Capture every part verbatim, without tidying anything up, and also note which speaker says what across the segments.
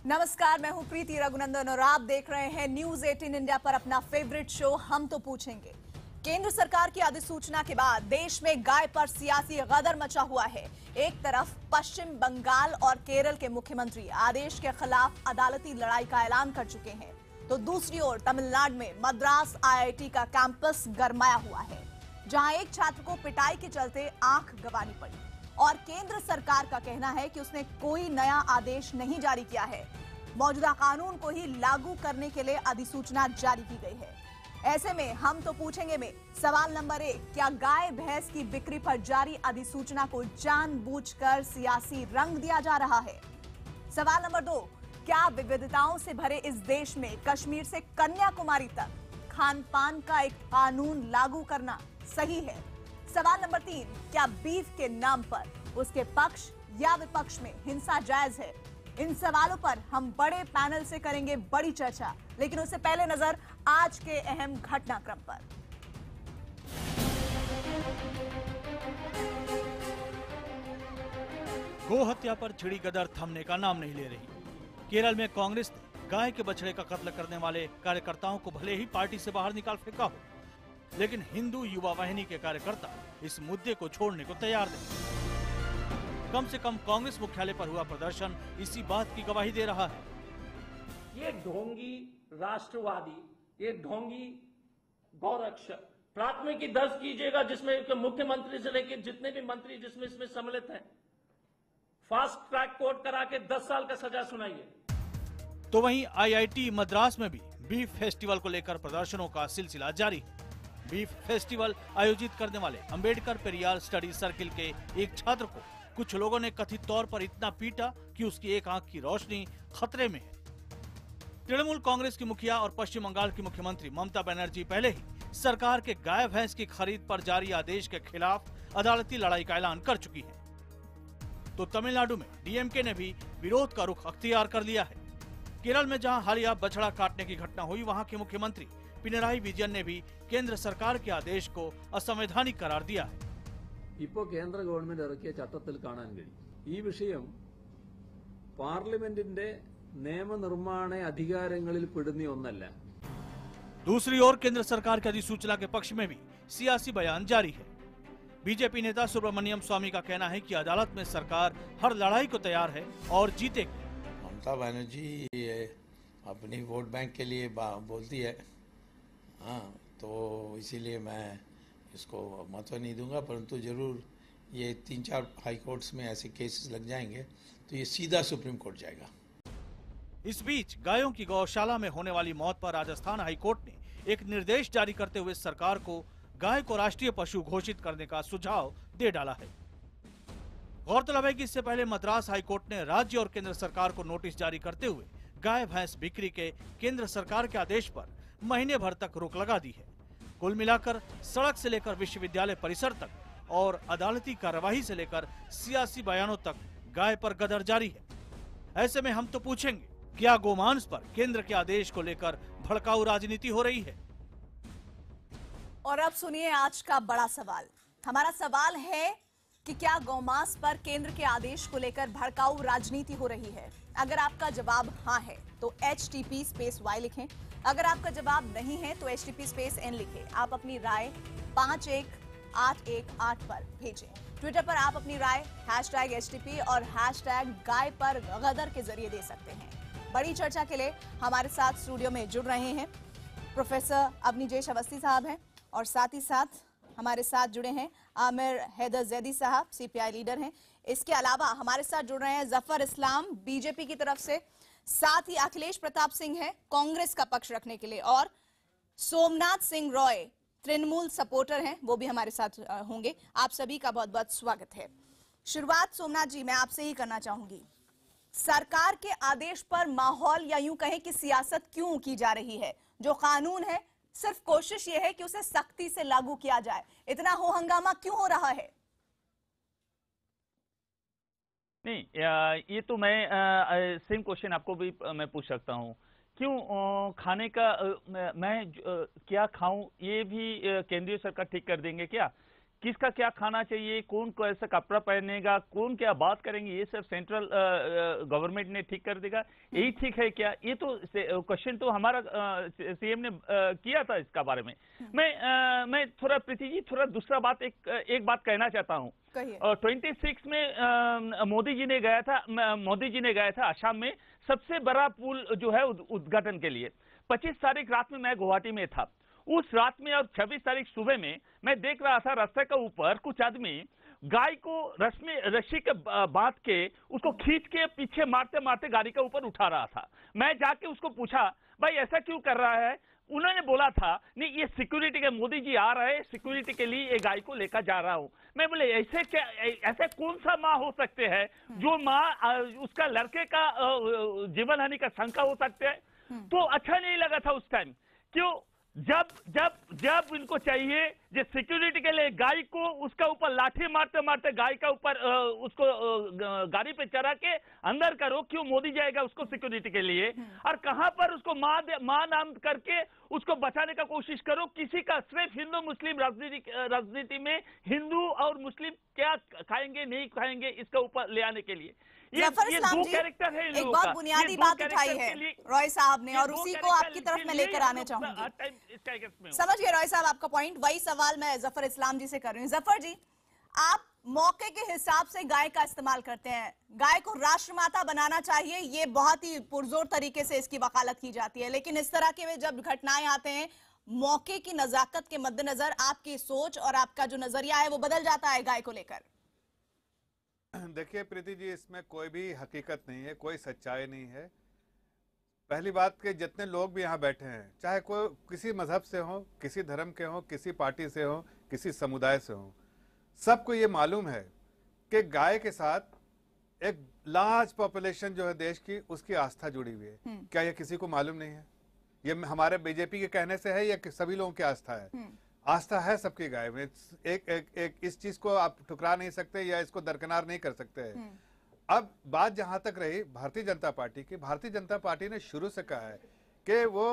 Speaker 1: नमस्कार, मैं हूं प्रीति रघुनंदन और आप देख रहे हैं न्यूज अठारह इंडिया पर अपना फेवरेट शो हम तो पूछेंगे। केंद्र सरकार की अधिसूचना के बाद देश में गाय पर सियासी गदर मचा हुआ है। एक तरफ पश्चिम बंगाल और केरल के मुख्यमंत्री आदेश के खिलाफ अदालती लड़ाई का ऐलान कर चुके हैं, तो दूसरी ओर तमिलनाडु में मद्रास आई आई टी का कैंपस गरमाया हुआ है, जहां एक छात्र को पिटाई के चलते आंख गंवानी पड़ी और केंद्र सरकार का कहना है कि उसने कोई नया आदेश नहीं जारी किया है, मौजूदा कानून को ही लागू करने के लिए अधिसूचना जारी की गई है। ऐसे में हम तो पूछेंगे में सवाल नंबर एक, क्या गाय भैंस की बिक्री पर जारी अधिसूचना को जानबूझकर सियासी रंग दिया जा रहा है? सवाल नंबर दो, क्या विविधताओं से भरे इस देश में कश्मीर से कन्याकुमारी तक खान पान का एक कानून लागू करना सही है? सवाल नंबर तीन, क्या बीफ के नाम पर उसके पक्ष या विपक्ष में हिंसा जायज है? इन सवालों पर हम बड़े पैनल से करेंगे बड़ी चर्चा, लेकिन उससे पहले नजर आज के अहम घटनाक्रम पर।
Speaker 2: गो हत्या पर छिड़ी गदर थमने का नाम नहीं ले रही। केरल में कांग्रेस ने गाय के बछड़े का कत्ल करने वाले कार्यकर्ताओं को भले ही पार्टी से बाहर निकाल फेंका हो, लेकिन हिंदू युवा वाहिनी के कार्यकर्ता इस मुद्दे को छोड़ने को तैयार नहीं। कम से कम कांग्रेस मुख्यालय पर हुआ प्रदर्शन इसी बात की गवाही दे रहा है।
Speaker 3: ये ढोंगी राष्ट्रवादी, ये ढोंगी गौरक्षक प्राथमिकी दर्ज कीजिएगा, जिसमें मुख्यमंत्री से लेकर जितने भी मंत्री जिसमें इसमें सम्मिलित हैं, फास्ट ट्रैक कोर्ट करा के दस साल का सजा सुनाइए।
Speaker 2: तो वहीं आई आई टी मद्रास में भी बीफ फेस्टिवल को लेकर प्रदर्शनों का सिलसिला जारी है। बीफ फेस्टिवल आयोजित करने वाले अंबेडकर पेरियार स्टडी सर्किल के एक छात्र को कुछ लोगों ने कथित तौर पर इतना पीटा कि उसकी एक आंख की रोशनी खतरे में है। तृणमूल कांग्रेस की मुखिया और पश्चिम बंगाल की मुख्यमंत्री ममता बनर्जी पहले ही सरकार के गाय भैंस की खरीद पर जारी आदेश के खिलाफ अदालती लड़ाई का ऐलान कर चुकी है। तो तमिलनाडु में डी एम के ने भी विरोध का रुख अख्तियार कर लिया है। केरल में जहां हालिया बछड़ा काटने की घटना हुई, वहां के मुख्यमंत्री पिनराई विजयन ने भी केंद्र सरकार के आदेश को असंवैधानिक करार दिया है।
Speaker 4: ഇപ്പോൾ കേന്ദ്ര ഗവൺമെന്റ് ഇറക്കിയ ചട്ടത്തിൽ കാണാൻ കഴിയും ഈ വിഷയം പാർലമെന്റിന്റെ നിയമനിർമ്മാണ അധികാരങ്ങളിൽ പെടുന്ന ഒന്നല്ല।
Speaker 2: दूसरी ओर केंद्र सरकार की अधिसूचना के पक्ष में भी सियासी बयान जारी है। बीजेपी नेता सुब्रमण्यम स्वामी का कहना है कि अदालत में सरकार हर लड़ाई को तैयार है और जीतेगी।
Speaker 5: ममता बनर्जी अपनी वोट बैंक के लिए बोलती है, हाँ, तो इसीलिए मैं इसको महत्व नहीं दूंगा, परंतु जरूर ये तीन चार हाई कोर्ट्स में ऐसे केसेस लग जाएंगे तो ये सीधा सुप्रीम कोर्ट जाएगा।
Speaker 2: इस बीच गायों की गौशाला में होने वाली मौत पर राजस्थान हाई कोर्ट ने एक निर्देश जारी करते हुए सरकार को गाय को राष्ट्रीय पशु घोषित करने का सुझाव दे डाला है। गौरतलब है कि इससे पहले मद्रास हाई कोर्ट ने राज्य और केंद्र सरकार को नोटिस जारी करते हुए गाय भैंस बिक्री के केंद्र सरकार के आदेश पर महीने भर तक रोक लगा दी है। कुल मिलाकर सड़क से लेकर विश्वविद्यालय परिसर तक और अदालती कार्यवाही से लेकर सियासी बयानों तक गाय पर गदर जारी है। ऐसे में हम तो पूछेंगे, क्या गोमांस पर केंद्र के आदेश को लेकर भड़काऊ राजनीति हो रही है?
Speaker 1: और अब सुनिए आज का बड़ा सवाल। हमारा सवाल है कि क्या गौमांस पर केंद्र के आदेश को लेकर भड़काऊ राजनीति हो रही है? अगर आपका जवाब हाँ है तो H T P space Y लिखें। अगर आपका जवाब नहीं है तो H T P space N लिखें। आप अपनी राय पांच एक आठ एक आठ पर भेजें। ट्विटर पर आप अपनी राय हैशटैग एच टी पी और हैशटैग गाय पर गदर के जरिए दे सकते हैं। बड़ी चर्चा के लिए हमारे साथ स्टूडियो में जुड़ रहे हैं प्रोफेसर अवनीजेश अवस्थी साहब हैं और साथ ही साथ हमारे साथ जुड़े हैं आमिर हैदर जैदी साहब, सी पी आई लीडर हैं। इसके अलावा हमारे साथ जुड़ रहे हैं जफर इस्लाम बीजेपी की तरफ से, साथ ही अखिलेश प्रताप सिंह है कांग्रेस का पक्ष रखने के लिए, और सोमनाथ सिंह रॉय तृणमूल सपोर्टर हैं, वो भी हमारे साथ होंगे। आप सभी का बहुत बहुत स्वागत है। शुरुआत सोमनाथ जी मैं आपसे ही करना चाहूंगी। सरकार के आदेश पर माहौल या यूं कहें कि सियासत क्यों की जा रही है? जो कानून है सिर्फ कोशिश ये है कि उसे सख्ती से लागू किया जाए, इतना हो हंगामा क्यों हो रहा है?
Speaker 6: नहीं, ये तो मैं सेम क्वेश्चन आपको भी मैं पूछ सकता हूँ। क्यों खाने का मैं क्या खाऊं ये भी केंद्रीय सरकार ठीक कर देंगे क्या? किसका क्या खाना चाहिए, कौन कैसा कपड़ा पहनेगा, कौन क्या बात करेंगे, ये सब सेंट्रल गवर्नमेंट ने ठीक कर देगा, यही ठीक है क्या? ये तो क्वेश्चन तो हमारा सीएम ने आ, किया था इसका बारे में। मैं आ, मैं थोड़ा प्रीति जी थोड़ा दूसरा बात एक एक बात कहना चाहता हूँ। ट्वेंटी सिक्स में आ, मोदी जी ने गया था मोदी जी ने गया था आसाम में सबसे बड़ा पुल जो है उद्घाटन के लिए। पच्चीस तारीख रात में मैं गुवाहाटी में था। उस रात में और छब्बीस तारीख सुबह में मैं देख रहा था रास्ते के ऊपर कुछ आदमी गाय को रस में रस्सी के बांध के उसको खींच के पीछे मारते मारते गाड़ी के ऊपर उठा रहा था। मैं जाके उसको पूछा, भाई ऐसा क्यों कर रहा है? उन्होंने बोला था, नहीं ये सिक्योरिटी के, मोदी जी आ रहे हैं, सिक्योरिटी के लिए ये गाय को लेकर जा रहा हूं। मैं बोले ऐसे क्या, ऐसे कौन सा माँ हो सकते हैं जो माँ उसका लड़के का जीवन हानि का शंका हो सकते है? तो अच्छा नहीं लगा था उस टाइम। क्यों? जब जब जब इनको चाहिए जो सिक्योरिटी के लिए गाय को उसका ऊपर लाठी मारते मारते गाय का ऊपर उसको गाड़ी पे चढ़ा के अंदर करो, क्यों मोदी जाएगा उसको सिक्योरिटी के लिए? और कहां पर उसको मां मां नाम करके उसको बचाने का कोशिश करो। किसी का सिर्फ हिंदू मुस्लिम राजनीति राजनीति में हिंदू और मुस्लिम क्या खाएंगे नहीं खाएंगे इसका ऊपर ले आने के लिए ये,
Speaker 1: जफर
Speaker 6: ये
Speaker 1: इस्लाम
Speaker 6: दो
Speaker 1: जी
Speaker 6: कैरेक्टर है।
Speaker 1: एक बहुत बुनियादी बात उठाई है रॉय साहब ने, और उसी को आपकी तरफ मैं लेकर आना चाहूंगी। समझ गए रॉय साहब आपका पॉइंट। वही सवाल मैं जफर इस्लाम जी से कर रही हूँ। जफर जी, आप मौके के हिसाब से गाय का इस्तेमाल करते हैं। गाय को राष्ट्रमाता बनाना चाहिए, ये बहुत ही पुरजोर तरीके से इसकी वकालत की जाती है, लेकिन इस तरह के जब घटनाएं आते हैं मौके की नजाकत के मद्देनजर आपकी सोच और आपका जो नजरिया है वो बदल जाता है गाय को लेकर।
Speaker 7: देखिए प्रीति जी, इसमें कोई भी हकीकत नहीं है, कोई सच्चाई नहीं है। पहली बात कि जितने लोग भी यहाँ बैठे हैं, चाहे कोई किसी मजहब से हो, किसी धर्म के हो, किसी पार्टी से हो, किसी समुदाय से हो, सबको ये मालूम है कि गाय के साथ एक लार्ज पॉपुलेशन जो है देश की, उसकी आस्था जुड़ी हुई है। क्या ये किसी को मालूम नहीं है? ये हमारे बीजेपी के कहने से है या सभी लोगों की आस्था है? आस्था है सबकी गाय में। एक, एक, एक इस चीज को आप ठुकरा नहीं सकते या इसको दरकिनार नहीं कर सकते हैं। अब बात जहां तक रही भारतीय जनता पार्टी की, भारतीय जनता पार्टी ने शुरू से कहा है कि वो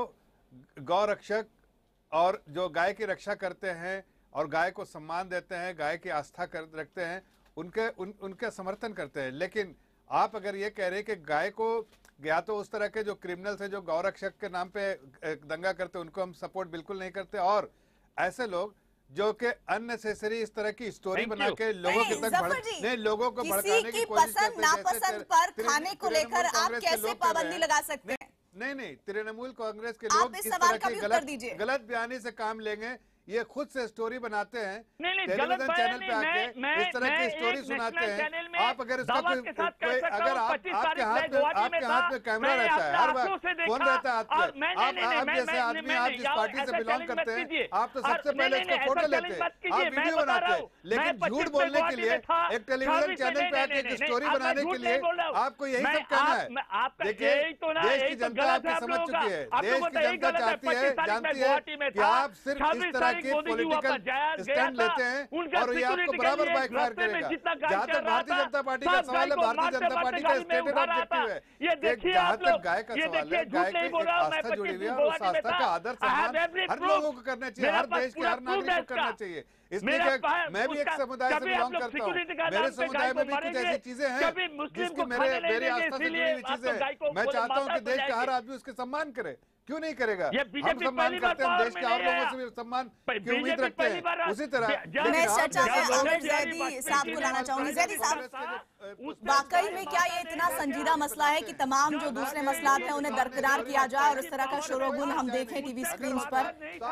Speaker 7: गौ रक्षक और जो गाय की रक्षा करते हैं और गाय को सम्मान देते हैं, गाय की आस्था कर रखते हैं, उनके उन, उनका समर्थन करते हैं। लेकिन आप अगर ये कह रहे हैं कि गाय को या तो उस तरह के जो क्रिमिनल्स है जो गौ रक्षक के नाम पे दंगा करते हैं, उनको हम सपोर्ट बिल्कुल नहीं करते। और ऐसे लोग जो कि अननेसेसरी इस तरह की स्टोरी बना के लोगों के तक नहीं, लोगों को भड़काने की कोशिश करते हैं।
Speaker 1: नापसंद पर खाने को लेकर आप कैसे पाबंदी लगा सकते हैं?
Speaker 7: नहीं नहीं, तृणमूल कांग्रेस के लोग इस तरह की गलत गलत बयानी से काम लेंगे। ये खुद से स्टोरी बनाते हैं, टेलीविजन चैनल पे आके इस तरह की स्टोरी सुनाते हैं। आप अगर इसका कोई अगर आप आपके हाथ में आपके हाथ में कैमरा रहता है, हर वक्त फोन रहता है आपके, आप आप जैसे आदमी, आप जिस पार्टी से बिलोंग करते हैं, आप तो सबसे पहले इसको फोटो लेते हैं, आप वीडियो बनाते हैं। लेकिन झूठ बोलने के लिए एक टेलीविजन चैनल पे आके एक स्टोरी बनाने के लिए आपको यही सब कहना है। देखिए, देश की जनता आपकी समझ चुकी है, देश की जनता चाहती है, जानती है कि आप सिर्फ इस तरह के पॉलिटिकल स्टैंड लेते हैं और ये आपको बराबर बैकफायर करेगा। जहां तक भारतीय जनता पार्टी का सवाल है, भारतीय जनता पार्टी का स्टेटेड ऑब्जेक्टिव है कि जहां तक गाय का सवाल है, गाय की एक आस्था जुड़ी हुई है, उस आस्था का आदर सम्मान हर लोगों को करना चाहिए, हर देश के हर नागरिक को करना चाहिए। इसलिए मैं भी एक समुदाय से बिलोंग करता हूँ, मेरे समुदाय में भी कुछ ऐसी चीजें हैं जिसकी मेरे मेरी आस्था से जुड़ी हुई चीजें हैं। मैं चाहता हूँ कि देश का हर आदमी उसके सम्मान करे। क्यों नहीं करेगा? हम सम्मान करते हैं, हम देश के और लोगों से भी सम्मान की उम्मीद रखते हैं। उसी तरह
Speaker 1: मैं चर्चा में आमिर जैदी साहब को लाना चाहूंगी। जैदी साहब, वाकई में क्या ये इतना संजीदा मसला है कि तमाम जो दूसरे मसलात हैं उन्हें दरकिनार किया जाए और इस तरह का शोरगुल हम देखें टीवी स्क्रीन पर?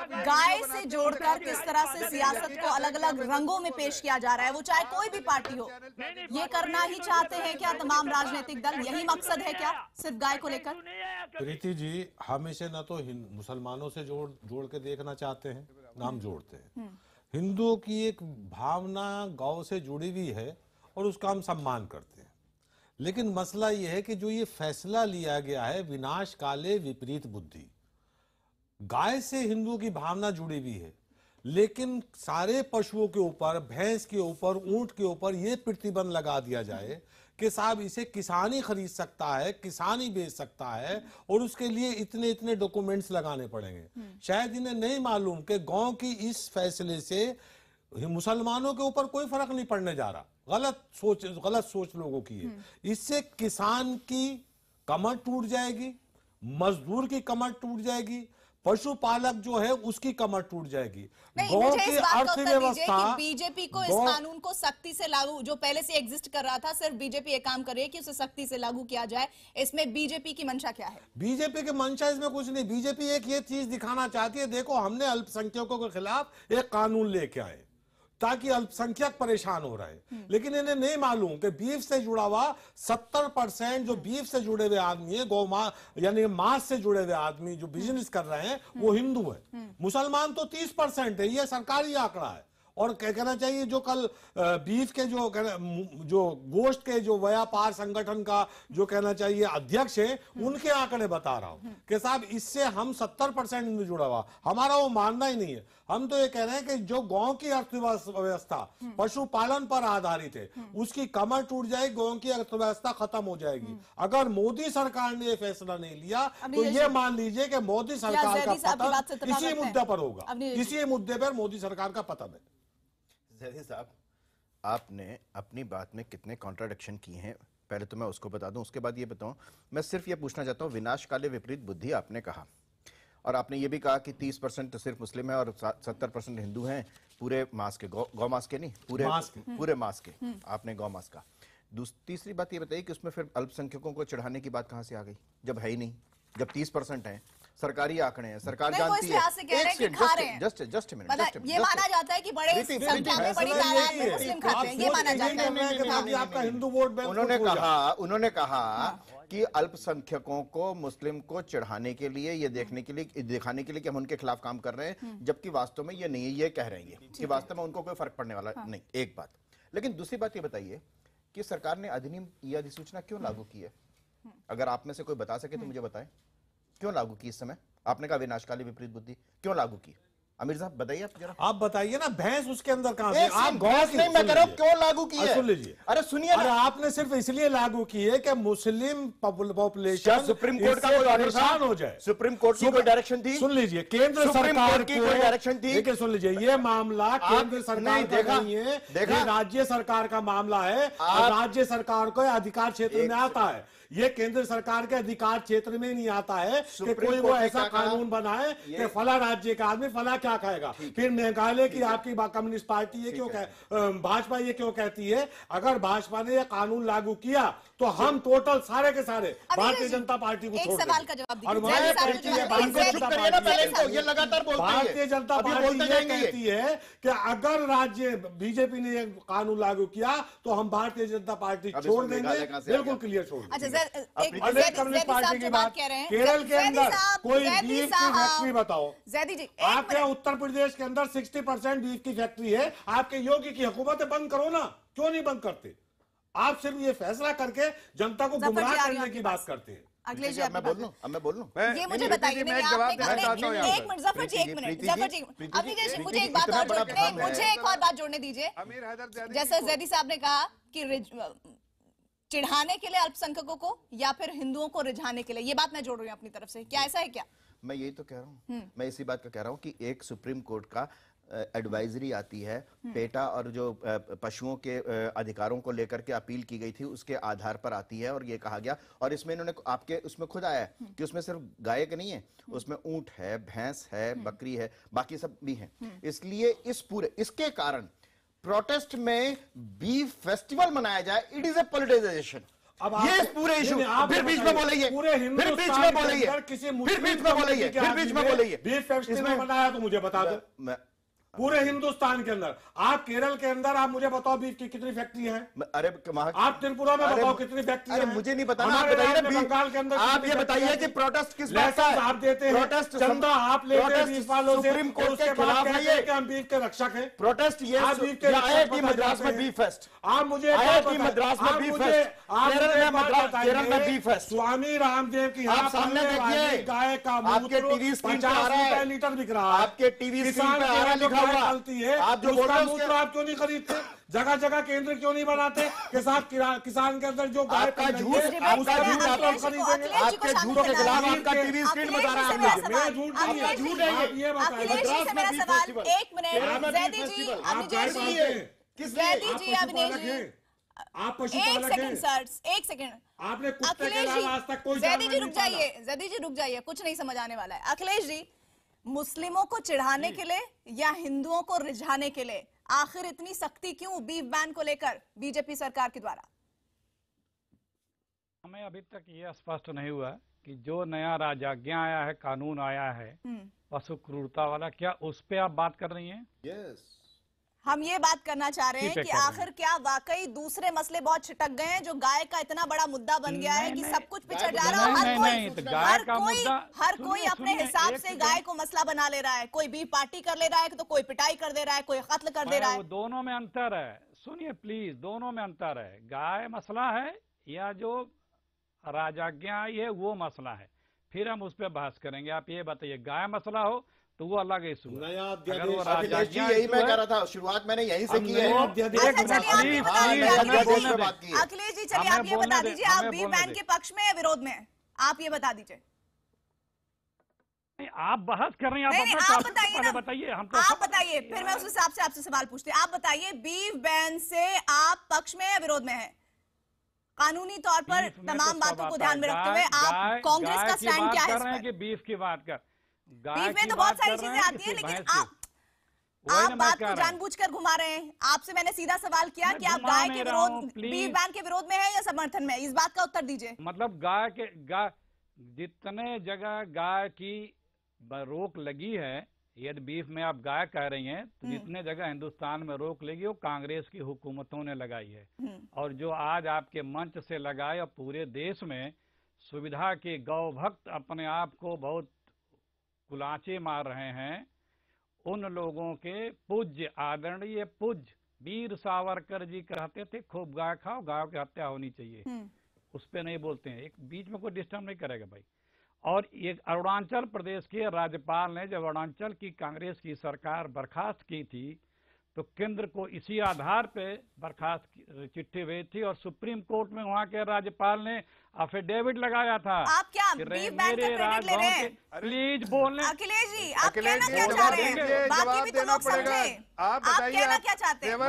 Speaker 1: गाय से जोड़कर किस तरह से सियासत को अलग अलग रंगों में पेश किया जा रहा है, वो चाहे कोई भी पार्टी हो, ये करना ही चाहते हैं क्या तमाम राजनीतिक दल? यही मकसद है क्या सिर्फ गाय को लेकर?
Speaker 8: प्रीति जी, हम इसे न तो मुसलमानों से जोड़ जोड़ के देखना चाहते हैं, नाम जोड़ते हैं। हिंदुओं की एक भावना गौ से जुड़ी हुई है और उसका हम सम्मान करते हैं। लेकिन मसला यह है कि जो ये फैसला लिया गया है, विनाश काले विपरीत बुद्धि, गाय से हिंदुओं की भावना जुड़ी हुई है, लेकिन सारे पशुओं के ऊपर, भैंस के ऊपर, ऊंट के ऊपर ये प्रतिबंध लगा दिया जाए कि साहब इसे किसान ही खरीद सकता है, किसान ही बेच सकता है और उसके लिए इतने इतने डॉक्यूमेंट्स लगाने पड़ेंगे। शायद इन्हें नहीं मालूम कि गांव की इस फैसले से मुसलमानों के ऊपर कोई फर्क नहीं पड़ने जा रहा। गलत सोच गलत सोच लोगों की है। इससे किसान की कमर टूट जाएगी, मजदूर की कमर टूट जाएगी, पशुपालक जो है उसकी कमर टूट जाएगी।
Speaker 1: गांव की अर्थव्यवस्था, बीजेपी को इस कानून को सख्ती से लागू, जो पहले से एग्जिस्ट कर रहा था, सिर्फ बीजेपी ये काम कर रही है कि उसे सख्ती से लागू किया जाए। इसमें बीजेपी की मंशा क्या है?
Speaker 8: बीजेपी की मंशा इसमें कुछ नहीं। बीजेपी एक ये चीज दिखाना चाहती है, देखो हमने अल्पसंख्यकों के खिलाफ एक कानून लेके आए ताकि अल्पसंख्यक परेशान हो रहे हैं, लेकिन इन्हें नहीं मालूम कि बीफ से जुड़ा हुआ सत्तर परसेंट जो बीफ से जुड़े हुए आदमी है, गौ मा यानी मांस से जुड़े हुए आदमी जो बिजनेस कर रहे हैं वो हिंदू है। मुसलमान तो तीस परसेंट है, ये सरकारी आंकड़ा है। और क्या कहना चाहिए, जो कल बीफ के जो जो गोश्त के जो व्यापार संगठन का जो कहना चाहिए अध्यक्ष है, उनके आंकड़े बता रहा हूं कि साहब इससे हम सत्तर परसेंट में जुड़ा हुआ, हमारा वो मानना ही नहीं है। हम तो ये कह रहे हैं कि जो गांव की अर्थव्यवस्था पशुपालन पर आधारित है उसकी कमर टूट जाएगी, गांव की अर्थव्यवस्था खत्म हो जाएगी। अगर मोदी सरकार ने ये फैसला नहीं लिया तो ये मान लीजिए कि मोदी सरकार का पतन इसी मुद्दे पर होगा, इसी मुद्दे पर मोदी सरकार का पतन है।
Speaker 9: जैदी साहब, आपने अपनी बात में कितने कॉन्ट्राडिक्शन किए हैं, पहले तो मैं उसको बता दूं, उसके बाद ये बताऊं। मैं सिर्फ ये पूछना चाहता हूं, विनाशकाले विपरीत बुद्धि आपने कहा, और आपने ये भी कहा कि तीस परसेंट तो सिर्फ मुस्लिम है और सत्तर परसेंट हिंदू हैं, पूरे मास के, गौ, गौ मास के नहीं, पूरे मास के, पूरे मास के, आपने गौ मास का। तीसरी बात ये बताइए कि उसमें फिर अल्पसंख्यकों को चढ़ाने की बात कहां से आ गई, जब है ही नहीं, जब तीस परसेंट है, सरकारी आंकड़े हैं, सरकार जानती है। जस्ट जस्ट मिनट,
Speaker 1: ये माना जाता है कि बड़े संख्या में बड़ी तादाद में मुस्लिम खाते हैं, ये माना जाता है।
Speaker 8: आपका हिंदू वोट बैंक,
Speaker 9: उन्होंने कहा उन्होंने कहा कि अल्पसंख्यकों को, मुस्लिम को चढ़ाने के लिए, ये देखने के लिए, दिखाने के लिए कि हम उनके खिलाफ काम कर रहे हैं, जबकि वास्तव में ये नहीं है। ये कह रहे हैं कि वास्तव में उनको कोई फर्क पड़ने वाला नहीं, एक बात। लेकिन दूसरी बात ये बताइए कि सरकार ने अधिनियम या अधिसूचना क्यों लागू की है? अगर आप में से कोई बता सके तो मुझे बताएं, क्यों लागू की इस समय? आपने कहा विनाशकाली विपरीत बुद्धि, क्यों लागू की? अमीर साहब बताइए, आप जरा
Speaker 8: आप बताइए ना, भैंस उसके अंदर कहां से?
Speaker 9: आप भैंस नहीं, मैं कह रहा हूं क्यों लागू की है?
Speaker 8: सुन लीजिए,
Speaker 9: अरे सुनिए,
Speaker 8: अरे आपने सिर्फ इसलिए लागू की है कि मुस्लिम पॉपुलेशन
Speaker 9: सुप्रीम कोर्ट का कोई
Speaker 8: परेशान हो जाए।
Speaker 9: सुप्रीम कोर्ट की कोई डायरेक्शन थी?
Speaker 8: सुन लीजिए, केंद्र सरकार
Speaker 9: की कोई डायरेक्शन थी?
Speaker 8: देखिए सुन लीजिए, ये मामला केंद्र सरकार का नहीं है, ये राज्य सरकार का मामला है। राज्य सरकार को अधिकार क्षेत्र में आता है, ये केंद्र सरकार के अधिकार क्षेत्र में नहीं आता है कि कोई वो ऐसा कानून बनाए कि फला राज्य का आदमी फला क्या खाएगा। फिर मेघालय की आपकी कम्युनिस्ट पार्टी ये क्यों कह, भाजपा ये क्यों कहती है, अगर भाजपा ने ये कानून लागू किया तो हम टोटल सारे के सारे भारतीय जनता पार्टी को छोड़
Speaker 1: सवाल का जवाब
Speaker 8: और भारतीय जनता पार्टी
Speaker 9: ये लगातार
Speaker 8: भारतीय जनता पार्टी ये कहती है कि अगर राज्य बीजेपी ने ये कानून लागू किया तो हम भारतीय जनता पार्टी छोड़ देंगे, बिल्कुल क्लियर छोड़ देंगे। कम्युनिस्ट पार्टी की बात, केरल के अंदर कोई बीफ की फैक्ट्री बताओ।
Speaker 1: जैदी जी,
Speaker 8: आपके उत्तर प्रदेश के अंदर साठ परसेंट बीफ की फैक्ट्री है, आपके योगी की हुकूमत है, बंद करो ना, क्यों नहीं बंद करते? आप सिर्फ ये फैसला करके जनता को गुमराह करने की बात करते हैं।
Speaker 1: अखिलेश जी,
Speaker 9: मैं बोल लूं, अब मैं बोल लूं,
Speaker 1: ये मुझे बताइए, मैं जवाब देना चाहता हूं। एक मिनट जफर जी, एक मिनट जफर जी, अखिलेश जी, मुझे एक बात और जोड़ने, मुझे एक और बात जोड़ने दीजिए। जैसे जैदी साहब ने कहा कि चिढ़ाने के लिए अल्पसंख्यकों को या फिर हिंदुओं को रिझाने के लिए, ये बात मैं जोड़ रही हूँ अपनी तरफ से, क्या ऐसा है क्या?
Speaker 9: मैं यही तो कह रहा हूँ, मैं इसी बात का कह रहा हूँ कि एक सुप्रीम कोर्ट का एडवाइजरी आती है, पेटा और जो पशुओं के अधिकारों को लेकर के अपील की गई थी उसके आधार पर आती है, और ये कहा गया, और इसमें इन्होंने आपके उसमें खुद आया है कि उसमें सिर्फ गाय के नहीं है, उसमें ऊंट है, भैंस है, बकरी है, बाकी सब भी हैं। इसलिए इस पूरे इसके कारण प्रोटेस्ट में बीफ फेस्टिवल मनाया जाए, इट इज ए पॉलिटिसाइजेशन। अब ये पूरे इशू फिर बीच में बोलेंगे, फिर बीच में बोलेंगे, फिर बीच में बोलेंगे, फिर बीच में बोलेंगे,
Speaker 8: बीफ फेस्टिवल मनाया तो मुझे बता दो। पूरे हिंदुस्तान के अंदर, आप केरल के अंदर आप मुझे बताओ बीफ की कितनी फैक्ट्री है?
Speaker 9: अरे
Speaker 8: आप त्रिपुरा में बताओ कितनी फैक्ट्री है?
Speaker 9: मुझे नहीं पता, आप बताइए,
Speaker 8: बंगाल के अंदर
Speaker 9: आप ये बताइए कि प्रोटेस्ट किस बात का है?
Speaker 8: आप देते हैं, प्रोटेस्ट चंदा आप लेते हैं बीफ वालों से,
Speaker 9: सुप्रीम कोर्ट के खिलाफ है ये कि
Speaker 8: हम बीफ के रक्षक हैं।
Speaker 9: प्रोटेस्ट ये आईआईटी मद्रास में बीफ फेस्ट,
Speaker 8: आप मुझे
Speaker 9: आईआईटी मद्रास में बीफ फेस्ट, केरल में मद्रास केरल में बीफ फेस्ट,
Speaker 8: स्वामी रामदेव की
Speaker 9: आप सामने देखिए,
Speaker 8: गाय का
Speaker 9: आपके टीवी स्क्रीन पे आ रहा है,
Speaker 8: लीटर बिक रहा है,
Speaker 9: आपके टीवी स्क्रीन पे आ रहा है, लिखा हुआ
Speaker 8: चलती है,
Speaker 9: आप जो बोल रहे हैं
Speaker 8: मूत्र आप क्यों नहीं खरीदते? जगह जगह केंद्र क्यों नहीं बनाते? किसान किसान के अंदर जो गाय
Speaker 9: आपका झूठ आपका झूठ आप खरीदेंगे, आपके झूठों के खिलाफ आपका टीवी स्क्रीन बता रहा है।
Speaker 8: मेरा झूठ नहीं है, झूठ है ये बताइए।
Speaker 1: एक मिनट जैदी जी, अभिजीत जी, जैदी जी, अविनेश जी,
Speaker 8: आप
Speaker 1: एक सेकंड सर, एक सेकंड।
Speaker 8: आपने कुत्ते के अलावा आज तक कोई
Speaker 1: जैदी जी रुक जाइए, जैदी जी रुक जाइए, कुछ नहीं समझ आने वाला है। अखिलेश जी, मुस्लिमों को चिढ़ाने के लिए या हिंदुओं को रिझाने के लिए आखिर इतनी सख्ती क्यों बीफ बैन को लेकर बीजेपी सरकार के द्वारा?
Speaker 10: हमें अभी तक ये स्पष्ट नहीं हुआ कि जो नया राजाज्ञा आया है, कानून आया है पशु क्रूरता वाला, क्या उस पे आप बात कर रही हैं?
Speaker 9: यस,
Speaker 1: हम ये बात करना चाह रहे हैं कि आखिर क्या वाकई दूसरे मसले बहुत छिटक गए हैं जो गाय का इतना बड़ा मुद्दा बन गया है कि सब कुछ पिछड़ जा रहा है। हर कोई हर कोई हर कोई अपने हिसाब से गाय को मसला बना ले रहा है। कोई भी पार्टी कर ले रहा है तो कोई पिटाई कर दे रहा है, कोई कत्ल कर दे रहा है।
Speaker 10: दोनों में अंतर है, सुनिए प्लीज, दोनों में अंतर है। गाय मसला है या जो राजाज्ञा आई है वो मसला है, फिर हम उस पर बहस करेंगे। आप ये बताइए, गाय मसला हो तो वो अलग इशू है।
Speaker 8: नया
Speaker 9: अखिलेश जी, यही मैं कह रहा था, शुरुआत मैंने यहीं से की है।
Speaker 1: अखिलेश जी चलिए आप ये बता दीजिए, आप बीफ बैन के पक्ष में या विरोध में? आप ये बता दीजिए।
Speaker 10: आप बहस कर रही हैं,
Speaker 1: आप बताइए ना,
Speaker 10: बताइए हम
Speaker 1: आप बताइए, फिर मैं उस हिसाब से आपसे सवाल पूछती हूँ। आप बताइए, बीफ बैन से आप पक्ष में या विरोध में है? कानूनी तौर पर तमाम बातों को ध्यान में रखते हुए आप कांग्रेस का स्टैंड क्या है इस पर?
Speaker 10: बीफ की बात कर,
Speaker 1: बीफ में तो बहुत सारी चीजें आती हैं, लेकिन आप आप बात को जानबूझकर घुमा रहे हैं। आपसे मैंने सीधा सवाल किया कि आप गाय के विरोध, बीफ बैन के विरोध में है या समर्थन में? इस बात का उत्तर दीजिए।
Speaker 10: मतलब गाय के गाय जितने जगह गाय की रोक लगी है, यदि बीफ में आप गाय कह रही हैं, तो जितने जगह हिंदुस्तान में रोक लगी वो कांग्रेस की हुकूमतों ने लगाई है। और जो आज आपके मंच से लगाए और पूरे देश में सुविधा के गौ भक्त अपने आप को बहुत कुलाचे मार रहे हैं, उन लोगों के पूज्य आदरणीय पूज्य वीर सावरकर जी कहते थे खूब गाय खाओ, गायों की हत्या होनी चाहिए। उस पे नहीं बोलते हैं, एक बीच में कोई डिस्टर्ब नहीं करेगा भाई। और एक अरुणाचल प्रदेश के राज्यपाल ने जब अरुणाचल की कांग्रेस की सरकार बर्खास्त की थी तो केंद्र को इसी आधार पे बर्खास्त चिट्ठी भेजी थी और सुप्रीम कोर्ट में वहां के राज्यपाल ने एफिडेविट लगाया था।
Speaker 1: आप क्या बीफ बैन का क्रेडिट ले रहे हैं?
Speaker 10: प्लीज बोलने।
Speaker 1: अखिलेश जी, आप कहना क्या चाह रहे हैं? बाकी भी तो लोग समझे। आप कहना क्या चाहते हैं?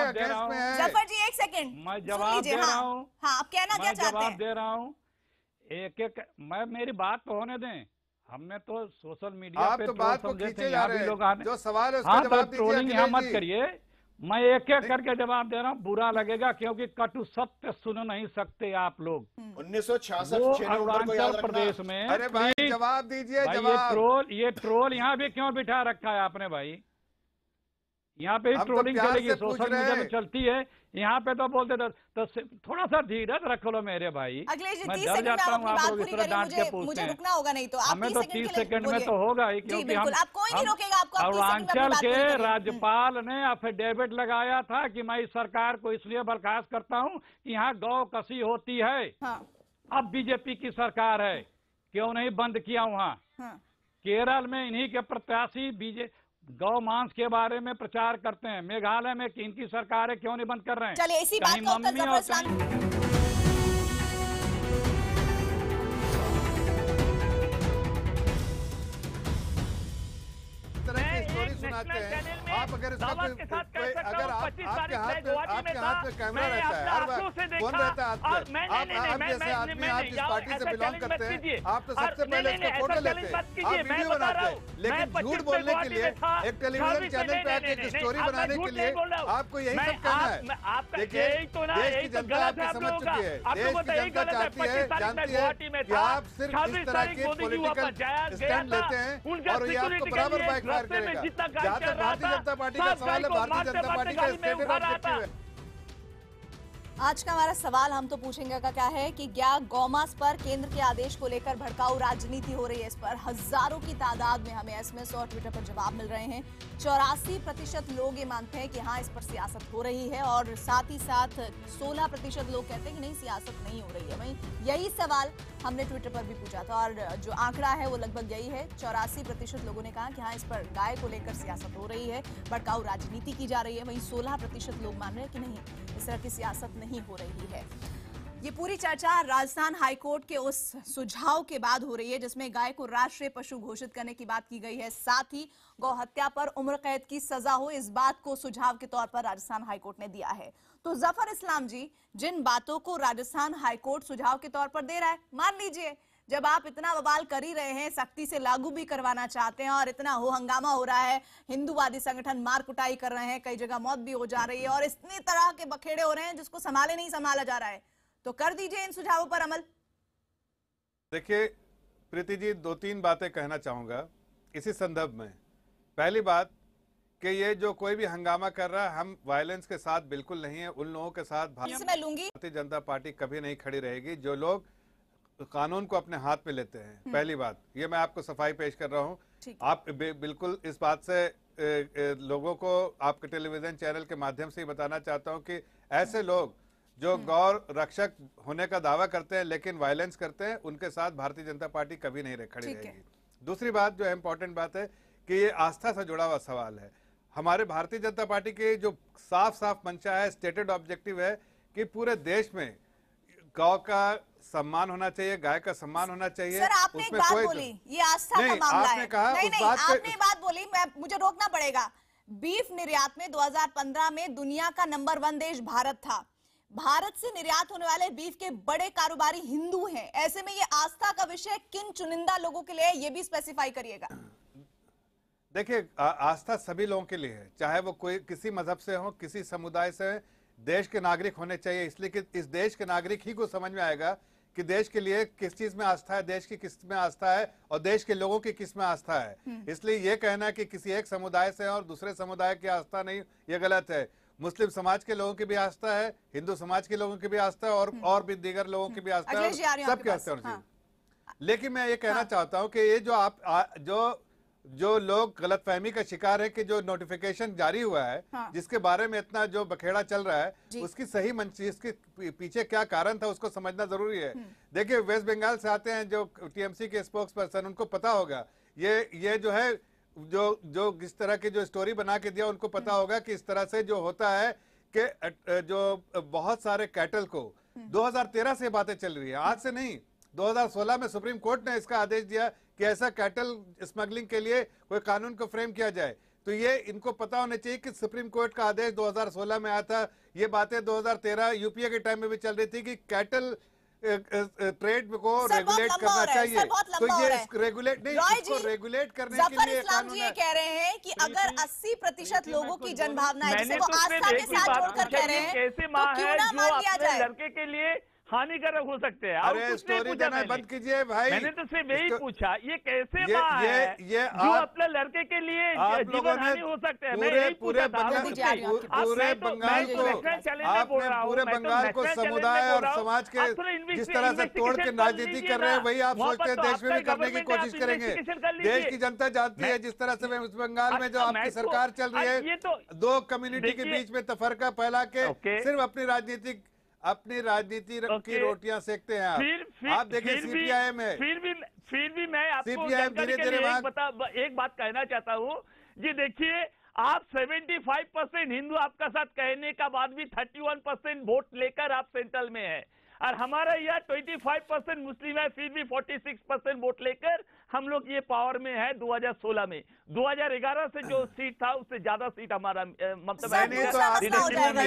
Speaker 1: जफर जी एक सेकंड,
Speaker 10: मैं जवाब दे रहा हूँ।
Speaker 1: हाँ, आप कहना क्या चाहते हैं?
Speaker 10: जवाब दे रहा हूँ एक एक, मैं मेरी बात तो होने दें। हमने तो सोशल मीडिया
Speaker 7: आप
Speaker 10: पे
Speaker 7: तो बात को खींचे जा रहे हैं, जो सवाल है उसका
Speaker 10: हाँ,
Speaker 7: जवाब
Speaker 10: तो ट्रोलिंग यहाँ मत करिए, मैं एक एक करके जवाब दे रहा हूँ। बुरा लगेगा क्योंकि कटु सत्य सुन नहीं सकते आप लोग।
Speaker 9: उन्नीस सौ छियासठ
Speaker 10: अरुणाचल प्रदेश में,
Speaker 7: अरे भाई जवाब दीजिए।
Speaker 10: भाई ये ट्रोल ये ट्रोल यहाँ भी क्यों बिठा रखा है आपने भाई? यहाँ पे ही ट्रोलिंग
Speaker 7: तो
Speaker 10: चलेगी, सोशल मीडिया में चलती है, यहाँ पे तो बोलते तो, तो थोड़ा सा धीरज रख लो मेरे भाई। मैं डर जाता हूँ आप लोग इस तरह डांट के पूछते हैं।
Speaker 1: होगा नहीं तो
Speaker 10: हमें तो तीस सेकंड में तो होगा ही, क्योंकि हम
Speaker 1: अरुणाचल
Speaker 10: के राज्यपाल ने एफिडेविट लगाया था कि मैं इस सरकार को इसलिए बर्खास्त करता हूँ कि यहाँ गौ कसी होती है। अब बीजेपी की सरकार है, क्यों नहीं बंद किया वहाँ? केरल में इन्हीं के प्रत्याशी बीजेपी गौ मांस के बारे में प्रचार करते हैं। मेघालय में इनकी सरकार है, क्यों नहीं बंद कर रहे हैं?
Speaker 1: चलिए इसी बात का उत्तर जफर इस्लामी
Speaker 7: सुनाते हैं। आप अगर इसका कोई, कोई अगर आप आपके हाथ में आपके हाथ में कैमरा रहता है, हर बार फोन रहता है हाथ में, आप आप जैसे आदमी, आप जिस पार्टी से बिलोंग करते हैं, आप तो सबसे पहले इसका फोटो लेते हैं, आप वीडियो बनाते हैं। लेकिन झूठ बोलने के लिए एक टेलीविजन चैनल पे आके एक स्टोरी बनाने के लिए आपको यही सब कहना है। देखिए, देश की जनता आपको समझ चुकी है, देश की जनता चाहती है, जानती है कि आप सिर्फ इस तरह के पॉलिटिकल स्टैंड लेते हैं और ये आपको बराबर बैकफायर करेगा। जहाँ तक भारतीय जनता पार्टी का सवाल है, भारतीय जनता पार्टी का स्टेटमेंट ऑब्जेक्टिव है।
Speaker 1: आज का हमारा सवाल हम तो पूछेंगे का क्या है कि क्या गौमांस पर केंद्र के आदेश को लेकर भड़काऊ राजनीति हो रही है। इस पर हजारों की तादाद में हमें एसएमएस और ट्विटर पर जवाब मिल रहे हैं। चौरासी प्रतिशत लोग ये मानते हैं कि हाँ इस पर सियासत हो रही है और साथ ही साथ सोलह प्रतिशत लोग कहते हैं कि नहीं सियासत नहीं हो रही है। वहीं यही सवाल हमने ट्विटर पर भी पूछा था और जो आंकड़ा है वो लगभग यही है। चौरासी प्रतिशत लोगों ने कहा कि हाँ इस पर गाय को लेकर सियासत हो रही है, भड़काऊ राजनीति की जा रही है। वहीं सोलह प्रतिशत लोग मान रहे हैं कि नहीं इस तरह की सियासत नहीं हो रही है। ये पूरी चर्चा राजस्थान हाईकोर्ट के उस सुझाव के बाद हो रही है जिसमें गाय को राष्ट्रीय पशु घोषित करने की बात की गई है, साथ ही गौ हत्या पर उम्र कैद की सजा हो इस बात को सुझाव के तौर पर राजस्थान हाईकोर्ट ने दिया है। तो जफर इस्लाम जी, जिन बातों को राजस्थान हाईकोर्ट सुझाव के तौर पर दे रहा है, मान लीजिए जब आप इतना बवाल कर ही रहे हैं, सख्ती से लागू भी करवाना चाहते हैं और इतना हो हंगामा हो रहा है, हिंदूवादी संगठन मार कुटाई कर रहे हैं, कई जगह मौत भी हो जा रही है और इतनी तरह के बखेड़े हो रहे हैं जिसको संभाले नहीं संभाला जा रहा है, तो कर दीजिए इन सुझावों पर अमल।
Speaker 7: देखिए प्रीति जी, दो तीन बातें कहना चाहूंगा इसी संदर्भ में। पहली बात कि ये जो कोई भी हंगामा कर रहा है, हम वायलेंस के साथ बिल्कुल नहीं है। उन लोगों के साथ भारतीय जनता पार्टी कभी नहीं खड़ी रहेगी जो लोग कानून को अपने हाथ में लेते हैं। पहली बात ये मैं आपको सफाई पेश कर रहा हूँ। आप बिल्कुल इस बात से ए, ए, लोगों को आपके टेलीविजन चैनल के माध्यम से ही बताना चाहता हूँ कि ऐसे लोग जो गौ रक्षक होने का दावा करते हैं लेकिन वायलेंस करते हैं, उनके साथ भारतीय जनता पार्टी कभी नहीं खड़ी रहेगी। दूसरी बात जो इम्पोर्टेंट बात है कि ये आस्था से जुड़ा हुआ सवाल है। हमारे भारतीय जनता पार्टी की जो साफ साफ मंशा है, स्टेटेड ऑब्जेक्टिव है कि पूरे देश में गौ का सम्मान होना चाहिए, गाय का सम्मान होना चाहिए।
Speaker 1: सर आपने एक बात बोली, ये आस्था का मामला है।
Speaker 7: कहा
Speaker 1: नहीं,
Speaker 7: उस
Speaker 1: नहीं,
Speaker 7: बात
Speaker 1: आपने बात बोली, मैं मुझे रोकना पड़ेगा। बीफ निर्यात में दो हज़ार पंद्रह में दुनिया का नंबर वन देश भारत था। भारत से निर्यात होने वाले बीफ के बड़े कारोबारी हिंदू हैं। ऐसे में ये आस्था का विषय किन चुनिंदा लोगों के लिए, ये भी स्पेसिफाई करिएगा।
Speaker 7: देखिए, आस्था सभी लोगों के लिए है, चाहे वो कोई किसी मजहब से हो, किसी समुदाय से, देश के नागरिक होने चाहिए। इसलिए कि इस देश के नागरिक ही को समझ में आएगा कि देश के लिए किस चीज में आस्था है, देश की किस में आस्था है और देश के लोगों की किस में आस्था है। इसलिए ये कहना कि किसी एक समुदाय से और दूसरे समुदाय की आस्था नहीं, ये गलत है। मुस्लिम समाज के लोगों की भी आस्था है, हिंदू समाज के लोगों की भी आस्था है और और भी दीगर लोगों की भी आस्था है, सबकी आस्था होनी चाहिए। लेकिन मैं ये कहना चाहता हूँ कि ये जो आप जो जो लोग गलतफहमी का शिकार है कि जो नोटिफिकेशन जारी हुआ है, हाँ। जिसके बारे में इतना जो बखेड़ा चल रहा है, उसकी सही मंच, इसके पीछे क्या कारण था उसको समझना जरूरी है। देखिए, वेस्ट बंगाल से आते हैं जो टीएमसी के स्पोक्स पर्सन, उनको पता होगा ये ये जो है जो जो इस तरह की जो स्टोरी बना के दिया, उनको पता होगा कि इस तरह से जो होता है कि जो बहुत सारे कैटल को दो हजार तेरह से बातें चल रही है, आज से नहीं। दो हज़ार सोलह में सुप्रीम कोर्ट ने इसका आदेश दिया कि ऐसा कैटल स्मगलिंग के लिए कोई कानून को फ्रेम किया जाए। तो ये इनको पता होना चाहिए कि सुप्रीम कोर्ट का आदेश दो हज़ार सोलह में आया था। ये बातें दो हज़ार तेरह यूपीए के टाइम में भी चल रही थी कि कैटल ट्रेड को रेगुलेट करना चाहिए। तो ये रेगुलेट नहीं, इसको रेगुलेट करने के लिए
Speaker 1: कानून ये कह रहे हैं कि अगर अस्सी प्रतिशत लोगों की जनभावना है जिसे वो आस्था के साथ जोड़कर कह रहे हैं, तो क्यों ना मान लिया जाए।
Speaker 6: लड़के के लिए हानिकारक हो सकते हैं।
Speaker 7: अरे स्टोरी देना बंद कीजिए भाई।
Speaker 6: मैंने तो सिर्फ यही पूछा, ये कैसे माँ है
Speaker 7: ये
Speaker 6: जो अपने लड़के के लिए जीवन हानि हो सकते हैं।
Speaker 7: पूरे पूरे पूरे बंगाल को आपने पूरे बंगाल को समुदाय और समाज के जिस तरह से तोड़ के राजनीति कर रहे हैं, वही आप सोचते हैं देश में भी करने की कोशिश करेंगे। देश की जनता जानती है जिस तरह से वेस्ट बंगाल में जो आपकी सरकार चल रही है, दो कम्युनिटी के बीच में तफरका फैला के सिर्फ अपनी राजनीतिक अपनी राजनीति की रोटियां सेकते हैं आप।
Speaker 6: फिर, फिर,
Speaker 7: आप देखिए सीपीआई में
Speaker 6: फिर भी फिर भी मैं आपको
Speaker 7: धीरे धीरे
Speaker 6: एक, बता, एक बात कहना चाहता हूँ जी। देखिए, आप पचहत्तर परसेंट हिंदू आपका साथ कहने का बाद भी इकतीस परसेंट वोट लेकर आप सेंट्रल में है और हमारा यहाँ पच्चीस परसेंट मुस्लिम है, फिर भी छियालीस परसेंट वोट लेकर हम लोग ये पावर में है। दो हज़ार सोलह में दो हज़ार ग्यारह से जो सीट था उससे ज्यादा सीट हमारा मतलब
Speaker 7: है। नहीं तो दूसरा मसला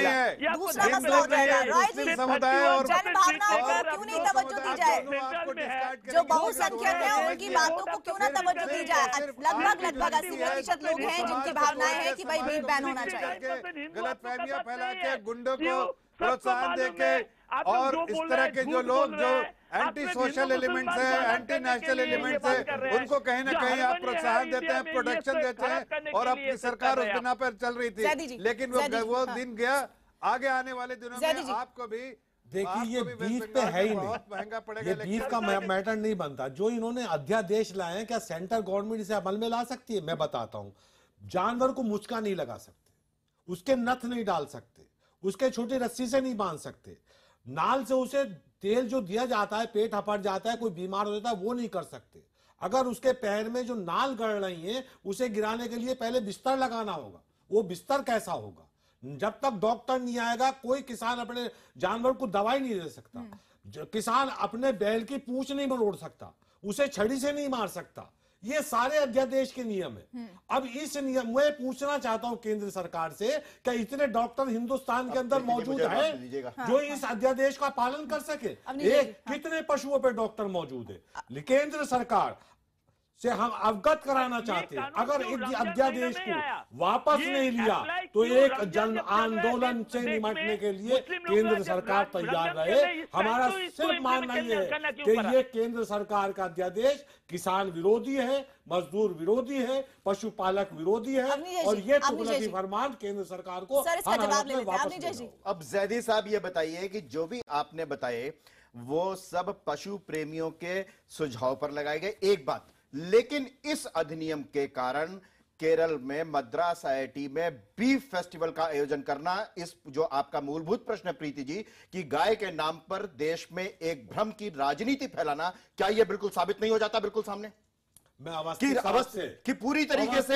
Speaker 7: हो जाएगा, मुस्लिम समुदाय और
Speaker 1: जनभावनाओं को क्यों नहीं तवज्जो दी जाए, जो बहुसंख्यक है उनकी बातों को क्यों ना तवज्जो दी जाए। लगभग लगभग अस्सी प्रतिशत लोग हैं जिनकी भावनाएं हैं कि भाई बीफ बैन होना चाहिए।
Speaker 7: गलतफहमियां फैला के गुंडों को प्रोत्साहन देके और इस तरह के जो लोग जो एंटी सोशल एलिमेंट्स है, एंटी नेशनल एलिमेंट्स है, उनको कहीं ना कहीं आप प्रोत्साहन देते हैं, प्रोटेक्शन देते हैं और अपनी सरकार उस बिना पर चल रही थी। लेकिन वो वो दिन गया, आगे आने वाले दिनों में आपको भी
Speaker 8: देखिए ये बीफ पे है ही नहीं, महंगा पड़ेगा, ये बीफ का मैटर नहीं बनता। जो इन्होंने अध्यादेश लाए हैं क्या सेंट्रल गवर्नमेंट इसे अमल में ला सकती है? मैं बताता हूं, जानवर को मुचका नहीं लगा सकते, उसके नथ नहीं डाल सकते, उसके छोटी रस्सी से नहीं बांध सकते, नाल से उसे तेल जो दिया जाता है, पेट हपट जाता है, कोई बीमार हो जाता है, वो नहीं कर सकते। अगर उसके पैर में जो नाल गड़ रही है उसे गिराने के लिए पहले बिस्तर लगाना होगा। वो बिस्तर कैसा होगा? जब तक डॉक्टर नहीं आएगा कोई किसान अपने जानवर को दवाई नहीं दे सकता। किसान अपने बैल की पूंछ नहीं मरोड़ सकता, उसे छड़ी से नहीं मार सकता। ये सारे अध्यादेश के नियम है। अब इस नियम में पूछना चाहता हूं केंद्र सरकार से, क्या इतने डॉक्टर हिंदुस्तान के अंदर मौजूद हैं जो इस अध्यादेश का पालन कर सके? एक कितने पशुओं पे डॉक्टर मौजूद है? केंद्र सरकार से हम अवगत कराना चाहते हैं, अगर इस अध्यादेश को वापस नहीं लिया तो एक जन आंदोलन से निपटने के लिए केंद्र सरकार तैयार रहे। हमारा सिर्फ मानना ये है कि ये केंद्र सरकार का अध्यादेश किसान विरोधी है, मजदूर विरोधी है, पशुपालक विरोधी है, और ये तुगलकी फरमान केंद्र सरकार को वापस।
Speaker 9: अब जैदी साहब ये बताइए कि जो भी आपने बताए वो सब पशु प्रेमियों के सुझाव पर लगाए गए, एक बात, लेकिन इस अधिनियम के कारण केरल में मद्रास आईआईटी में बीफ फेस्टिवल का आयोजन करना, इस जो आपका मूलभूत प्रश्न है प्रीति जी, कि गाय के नाम पर देश में एक भ्रम की राजनीति फैलाना, क्या यह बिल्कुल साबित नहीं हो जाता बिल्कुल सामने?
Speaker 8: मैं अवस्था
Speaker 9: कि पूरी तरीके से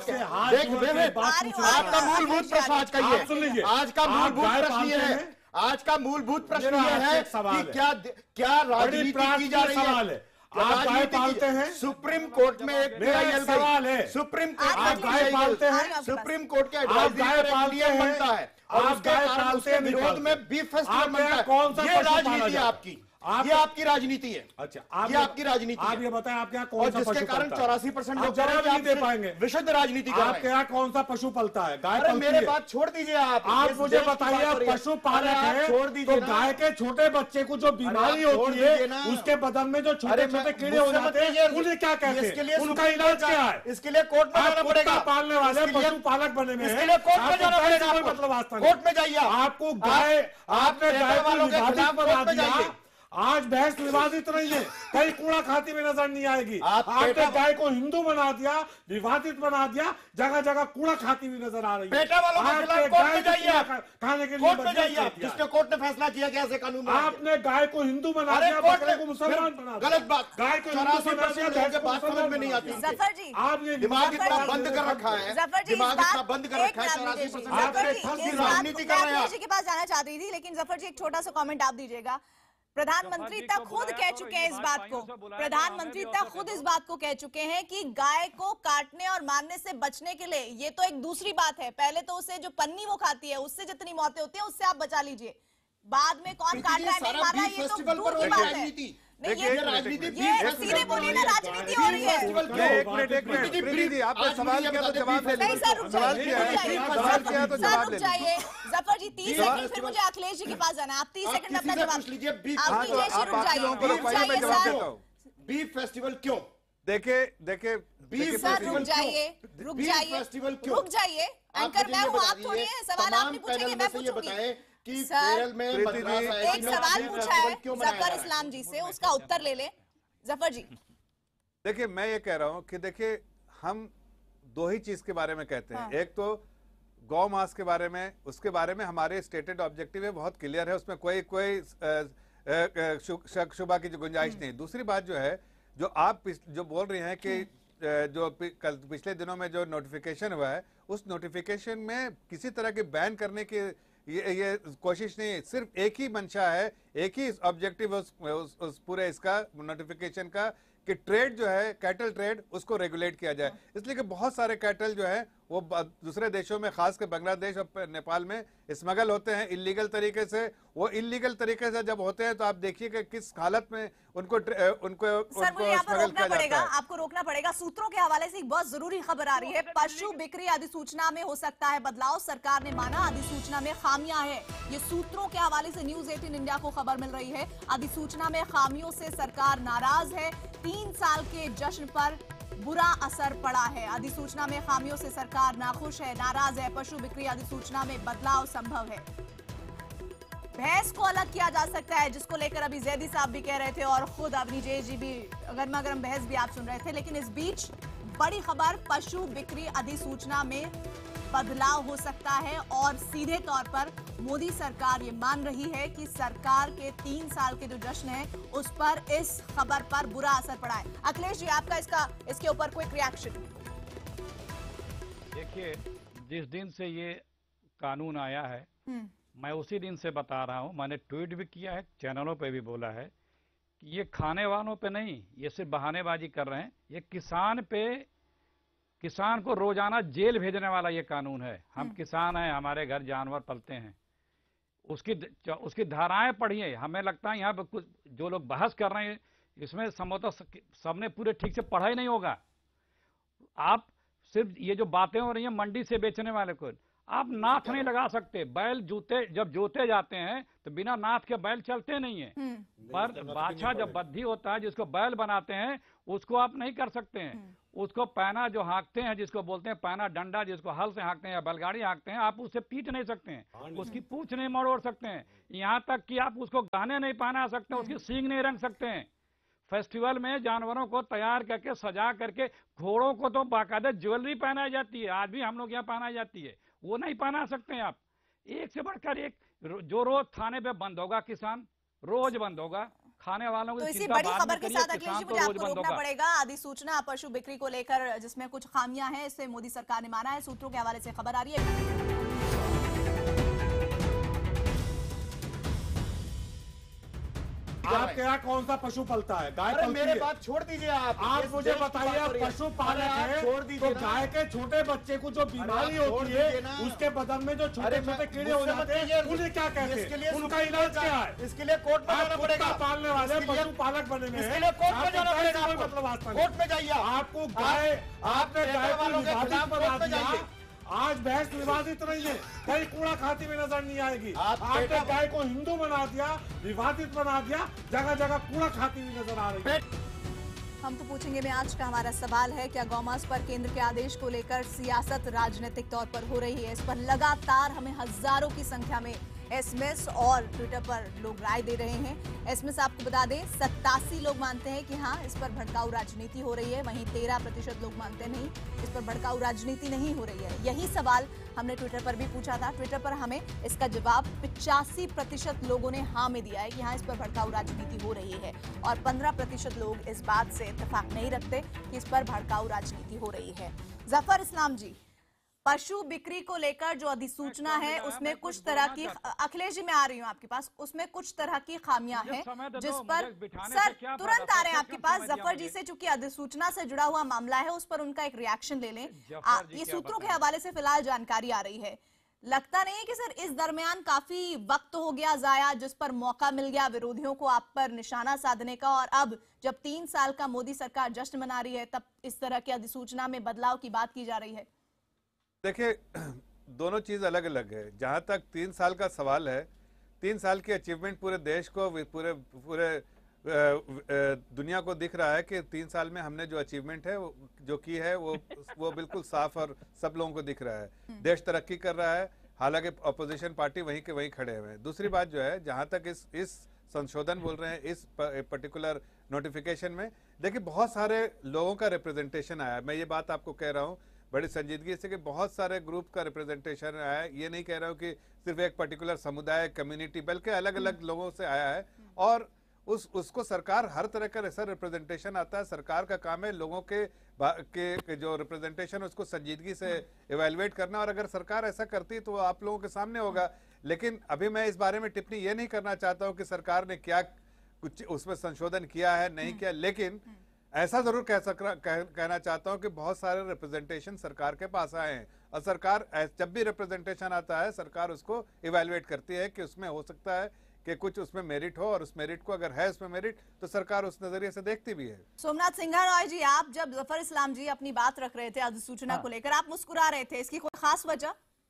Speaker 9: आपका मूलभूत प्रश्न आज का ये आज का मूलभूत प्रश्न ये है आज का मूलभूत प्रश्न ये है कि क्या क्या राजनीति की जा रही है?
Speaker 8: आप गाय पालते हैं?
Speaker 9: सुप्रीम कोर्ट में एक
Speaker 8: सवाल है,
Speaker 9: सुप्रीम कोर्ट
Speaker 8: आप गाय पालते हैं?
Speaker 9: सुप्रीम कोर्ट के एडवाइजरी बनता है और उसके कारण उसके विरोध में बीफ फेस्टिवल बनता है।
Speaker 8: कौन सा
Speaker 9: ये राजनीति है आपकी? आप, ये आपकी राजनीति है।
Speaker 8: अच्छा,
Speaker 9: आप ये आपकी राजनीति
Speaker 8: आप ये बताएं आप क्या कौन सा
Speaker 9: जिसके कारण चौरासी परसेंट लोग
Speaker 8: जवाब नहीं दे पाएंगे,
Speaker 9: विशुद्ध राजनीति कर रहे हैं।
Speaker 8: आप क्या कौन सा पशु पलता है? गाय
Speaker 9: पलती है। मेरे बात छोड़ दीजिए आप
Speaker 8: आप मुझे बताइए, आप पशु पालक है, छोड़ दीजिए। तो गाय के छोटे बच्चे को जो बीमारी होती है, उसके बदन में जो छोटे छोटे कीड़े हो जाते हैं, उन्हें क्या कहते हैं? उनका इलाज क्या है?
Speaker 9: इसके लिए कोर्ट में जाना पड़ेगा।
Speaker 8: पालने वाले पशुपालक बने में
Speaker 9: इसके लिए कोर्ट में जाना पड़ेगा।
Speaker 8: मतलब
Speaker 9: कोर्ट में जाइए।
Speaker 8: आपको गाय आपने गाय को विभाजित बना दिया। आज भैंस विवादित नहीं है, कहीं कूड़ा खाती में नजर नहीं आएगी। आपने गाय को हिंदू बना दिया, विवादित बना दिया, जगह जगह कूड़ा खाती हुई नजर आ रही है।
Speaker 9: पेटा वालों के खिलाफ कोर्ट में जाइए,
Speaker 8: खाने के
Speaker 9: कोर्ट में जाइए, जिसने कोर्ट ने फैसला किया कि ऐसे कानून।
Speaker 8: आपने गाय को हिंदू बना दिया, बकरे को मुसलमान बना दिया।
Speaker 9: गलत बात।
Speaker 8: गाय को चौरासी परसेंट लोगों के
Speaker 9: बात समझ में नहीं आती।
Speaker 1: जफर जी,
Speaker 9: आप ये दिमाग इतना बंद कर रखा है, दिमाग इतना बंद कर रखा है। चौरासी परसेंट राजनीति कर रहे हैं।
Speaker 1: के पास जाना चाह रही थी, लेकिन जफर जी एक छोटा सा कमेंट आप दीजिएगा। प्रधानमंत्री तक खुद कह चुके हैं इस बात को, प्रधानमंत्री तक खुद इस बात को कह चुके हैं कि गाय को काटने और मारने से बचने के लिए, ये तो एक दूसरी बात है, पहले तो उसे जो पन्नी वो खाती है उससे जितनी मौतें होती हैं उससे आप बचा लीजिए, बाद में कौन काट रहा है नहीं मार रहा है ये तो दूर की बात है।
Speaker 7: देखिए राजनीति
Speaker 1: सीधे बोलिए ना, राजनीति हो रही है।
Speaker 7: एक मिनट एक मिनट प्रीति जी, आपने सवाल किया तो जवाब दे
Speaker 1: नहीं सर, रुक जाइए,
Speaker 7: सवाल किया तो जवाब दे
Speaker 1: दीजिए। जफर जी तीस सेकंड, फिर मुझे अखिलेश जी के पास जाना है, आप तीस सेकंड में अपना जवाब लीजिए।
Speaker 9: बीफ फेस्टिवल क्यों?
Speaker 7: देखिए देखिए
Speaker 9: बीफ
Speaker 1: रुक जाइए रुक जाइए रुक जाइए एंकर मैं हूँ, आप थोड़ी हैं, सवाल आप नहीं पूछेंगे मैं पूछूंगी।
Speaker 9: कि केरल में
Speaker 1: एक सवाल पूछा है जफर इस्लाम जी से, उसका उत्तर ले ले जफर जी।
Speaker 7: देखिए मैं ये कह रहा हूँ कि देखिए हम दो ही चीज के बारे में कहते हैं, एक तो गौ मांस के बारे में, उसके बारे में हमारे स्टेटेड ऑब्जेक्टिव है, बहुत क्लियर है, उसमें कोई कोई शक शुबा की गुंजाइश नहीं। दूसरी बात जो है, जो आप जो बोल रहे हैं कि जो कल पिछले दिनों में जो नोटिफिकेशन हुआ है, उस नोटिफिकेशन में किसी तरह के बैन करने की ये ये कोशिश नहीं है, सिर्फ एक ही मंशा है, एक ही ऑब्जेक्टिव उस, उस, उस पूरे इसका नोटिफिकेशन का कि ट्रेड जो है कैटल ट्रेड उसको रेगुलेट किया जाए। इसलिए कि बहुत सारे कैटल जो है वो दूसरे देशों में, खासकर बांग्लादेश और नेपाल में स्मगल होते हैं इलीगल तरीके से। वो इलीगल तरीके से जब होते हैं तो आप देखिए कि किस हालत में उनको उनको
Speaker 1: सर मुझे यहाँ पर रोकना पड़ेगा, आपको रोकना पड़ेगा। सूत्रों के हवाले से एक बहुत जरूरी खबर आ रही है, पशु बिक्री अधिसूचना में हो सकता है बदलाव, सरकार ने माना अधिसूचना में खामियां हैं। ये सूत्रों के हवाले से न्यूज एटीन इंडिया को खबर मिल रही है। अधिसूचना में खामियों से सरकार नाराज है, तीन साल के जश्न पर बुरा असर पड़ा है। अधिसूचना में खामियों से सरकार नाखुश है, नाराज है, पशु बिक्री अधिसूचना में बदलाव संभव है। भैंस को अलग किया जा सकता है, जिसको लेकर अभी जैदी साहब भी कह रहे थे और खुद अपनी जेजी भी गर्मा गर्म बहस भी आप सुन रहे थे। लेकिन इस बीच बड़ी खबर, पशु बिक्री अधिसूचना में बदलाव हो सकता है और सीधे तौर पर मोदी सरकार ये मान रही है कि सरकार के तीन साल के जो जश्न है उस पर इस खबर पर बुरा असर पड़ा है। अखिलेश जी, आपका इसका इसके ऊपर क्विक रिएक्शन।
Speaker 10: देखिए, जिस दिन से ये कानून आया है मैं उसी दिन से बता रहा हूं, मैंने ट्वीट भी किया है, चैनलों पे भी बोला है कि ये खाने वालों पे नहीं, ये सिर्फ बहानेबाजी कर रहे हैं। ये किसान पे, किसान को रोजाना जेल भेजने वाला ये कानून है। हम किसान हैं, हमारे घर जानवर पलते हैं, उसकी उसकी धाराएं पढ़िए। हमें लगता है यहाँ पे कुछ जो लोग बहस कर रहे हैं इसमें संभवतः सबने पूरे ठीक से पढ़ा ही नहीं होगा। आप सिर्फ ये जो बातें हो रही हैं मंडी से बेचने वाले को, आप नाथ नहीं लगा सकते। बैल जूते जब जोते जाते हैं तो बिना नाथ के बैल चलते नहीं है। पर बाछा जब बद्धी होता है, जिसको बैल बनाते हैं, उसको आप नहीं कर सकते हैं। उसको पैना जो हाँकते हैं, जिसको बोलते हैं पैना डंडा, जिसको हल से हाँकते हैं या बैलगाड़ी हाँकते हैं, आप उसे पीट नहीं सकते हैं, उसकी पूंछ नहीं मरोड़ सकते हैं, यहाँ तक कि आप उसको गहने नहीं पहना सकते हैं, उसकी सींग नहीं रंग सकते हैं। फेस्टिवल में जानवरों को तैयार करके सजा करके, घोड़ों को तो बाकायदा ज्वेलरी पहनाई जाती है, आज भी हम लोग यहाँ पहनाई जाती है, वो नहीं पहना सकते हैं आप। एक से बढ़कर एक, जो रोज थाने पे बंद होगा किसान, रोज बंद होगा, खाने वालों की
Speaker 1: तो इसी बड़ी खबर के साथ अखिलेश जी मुझे आपको रोकना पड़ेगा। अधिसूचना पशु बिक्री को लेकर जिसमें कुछ खामियां हैं, इससे मोदी सरकार ने माना है। सूत्रों के हवाले से खबर आ रही है।
Speaker 8: आपके यहाँ कौन सा पशु पलता है? गाय पलती
Speaker 11: मेरे
Speaker 8: है।
Speaker 11: बात छोड़ दीजिए आप
Speaker 8: आप मुझे बताइए, आप पशु पालक है तो गाय के छोटे बच्चे को जो बीमारी होती है उसके बदन में जो छोटे छोटे कीड़े हो जाते हैं उन्हें क्या कहते हैं? उनका इलाज क्या है?
Speaker 11: इसके लिए कोर्ट में जाना पड़ेगा।
Speaker 8: पालने वाले पशु पालक बने में
Speaker 11: इसके लिए कोर्ट में जाना पड़ेगा।
Speaker 8: मतलब आज
Speaker 11: कोर्ट में जाइए।
Speaker 8: आपको गाय, आपने गाय को विवादित बना दिया। आज भैंस विवादित नहीं है, कहीं कूड़ा खाती में नजर नहीं आएगी। आपने गाय को हिंदू बना दिया, विवादित बना दिया, जगह जगह कूड़ा खाती हुई नजर आ रही है।
Speaker 1: हम तो पूछेंगे में आज का हमारा सवाल है, क्या गौमांस पर केंद्र के आदेश को लेकर सियासत राजनीतिक तौर पर हो रही है? इस पर लगातार हमें हजारों की संख्या में एसएमएस और ट्विटर पर लोग राय दे रहे हैं। एसएमएस आपको बता दें, सत्तासी लोग मानते हैं कि हाँ इस पर भड़काऊ राजनीति हो रही है, वहीं तेरह प्रतिशत लोग मानते हैं नहीं, इस पर भड़काऊ राजनीति नहीं हो रही है। यही सवाल हमने ट्विटर पर भी पूछा था। ट्विटर पर हमें इसका जवाब पिचासी प्रतिशत लोगों ने हाँ में दिया है कि हाँ इस पर भड़काऊ राजनीति हो रही है, और पंद्रह प्रतिशत लोग इस बात से इत्तेफाक नहीं रखते कि इस पर भड़काऊ राजनीति हो रही है। जफर इस्लाम जी, पशु बिक्री को लेकर जो अधिसूचना है उसमें कुछ तरह की, अखिलेश जी मैं आ रही हूँ आपके पास, उसमें कुछ तरह की खामियां हैं जिस पर सर तुरंत आ रहे हैं आपके पास। जफर जी से चूंकि अधिसूचना से जुड़ा हुआ मामला है उस पर उनका एक रिएक्शन ले लें। आ, ये सूत्रों के हवाले से फिलहाल जानकारी आ रही है। लगता नहीं है कि सर इस दरमियान काफी वक्त हो गया जाया, जिस पर मौका मिल गया विरोधियों को आप पर निशाना साधने का, और अब जब तीन साल का मोदी सरकार जश्न मना रही है तब इस तरह की अधिसूचना में बदलाव की बात की जा रही है?
Speaker 7: देखिए, दोनों चीज अलग अलग है। जहां तक तीन साल का सवाल है, तीन साल की अचीवमेंट पूरे देश को, पूरे पूरे दुनिया को दिख रहा है कि तीन साल में हमने जो अचीवमेंट है वो जो की है वो वो बिल्कुल साफ और सब लोगों को दिख रहा है। देश तरक्की कर रहा है, हालांकि अपोजिशन पार्टी वहीं के वहीं खड़े हुए हैं। दूसरी बात जो है, जहां तक इस इस संशोधन बोल रहे हैं, इस पर्टिकुलर नोटिफिकेशन में देखिए बहुत सारे लोगों का रिप्रेजेंटेशन आया है। मैं ये बात आपको कह रहा हूँ बड़ी संजीदगी से कि बहुत सारे ग्रुप का रिप्रेजेंटेशन आया है। ये नहीं कह रहा हूँ कि सिर्फ एक पर्टिकुलर समुदाय, कम्युनिटी, बल्कि अलग अलग लोगों से आया है, और उस उसको सरकार हर तरह का ऐसा रिप्रेजेंटेशन आता है। सरकार का काम है लोगों के के, के जो रिप्रेजेंटेशन उसको संजीदगी से इवेलुएट करना, और अगर सरकार ऐसा करती तो आप लोगों के सामने होगा। लेकिन अभी मैं इस बारे में टिप्पणी ये नहीं करना चाहता हूँ कि सरकार ने क्या कुछ उसमें संशोधन किया है नहीं किया, लेकिन ऐसा जरूर कह सक कह, कहना चाहता हूं कि बहुत सारे रिप्रेजेंटेशन सरकार के पास आए हैं, और सरकार जब भी रिप्रेजेंटेशन आता है सरकार उसको इवैल्यूएट करती है कि उसमें हो सकता है कि कुछ उसमें मेरिट हो, और उस मेरिट को अगर है उसमें मेरिट तो सरकार उस नजरिए से देखती भी है।
Speaker 1: सोमनाथ सिंघा रॉय जी, आप जब जफर इस्लाम जी अपनी बात रख रहे थे अधिसूचना हाँ। को लेकर, आप मुस्कुरा रहे थे, इसकी कोई खास वजह?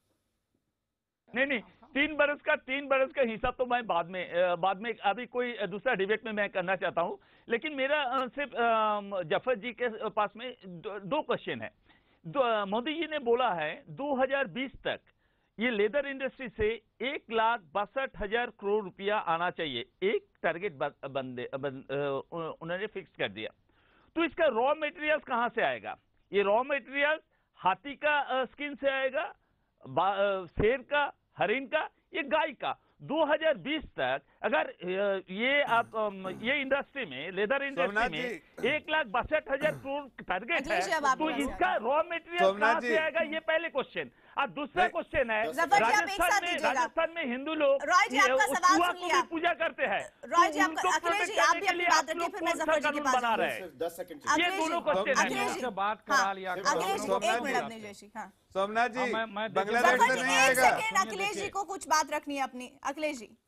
Speaker 6: नहीं नहीं, तीन बरस का तीन बरस का हिसाब तो मैं बाद में बाद में अभी कोई दूसरा डिबेट में मैं करना चाहता हूं, लेकिन मेरा सिर्फ जफर जी के पास में दो, दो क्वेश्चन है। मोदी जी ने बोला है दो हज़ार बीस तक ये लेदर इंडस्ट्री से एक लाख बासठ हजार करोड़ रुपया आना चाहिए, एक टारगेट बंदे बंद, उन्होंने फिक्स कर दिया। तो इसका रॉ मटेरियल्स कहां से आएगा? ये रॉ मटेरियल्स हाथी का स्किन से आएगा, शेर का, हरिन का, ये गाय का। दो हज़ार बीस तक अगर ये आप ये इंडस्ट्री में, लेदर इंडस्ट्री में एक लाख बासठ हजार करोड़ टारगेट है, तो इसका रॉ मटेरियल कहां से आएगा? ये पहले क्वेश्चन। अब दूसरा क्वेश्चन है, राजस्थान में राजस्थान में हिंदू लोग कुआ को भी पूजा करते हैं,
Speaker 1: रॉय जी आपका, अखिलेश जी आप भी अपनी बात रखिए, फिर मैं जफर जी के पास
Speaker 6: बना रहे हैं।
Speaker 9: दस सेकंड
Speaker 6: ये दोनों क्वेश्चन है।
Speaker 10: बात करा लिया।
Speaker 7: सोमनाथ जी,
Speaker 1: बांग्लादेश से नहीं आएगा। अखिलेश जी को कुछ बात रखनी है अपनी। अखिलेश जी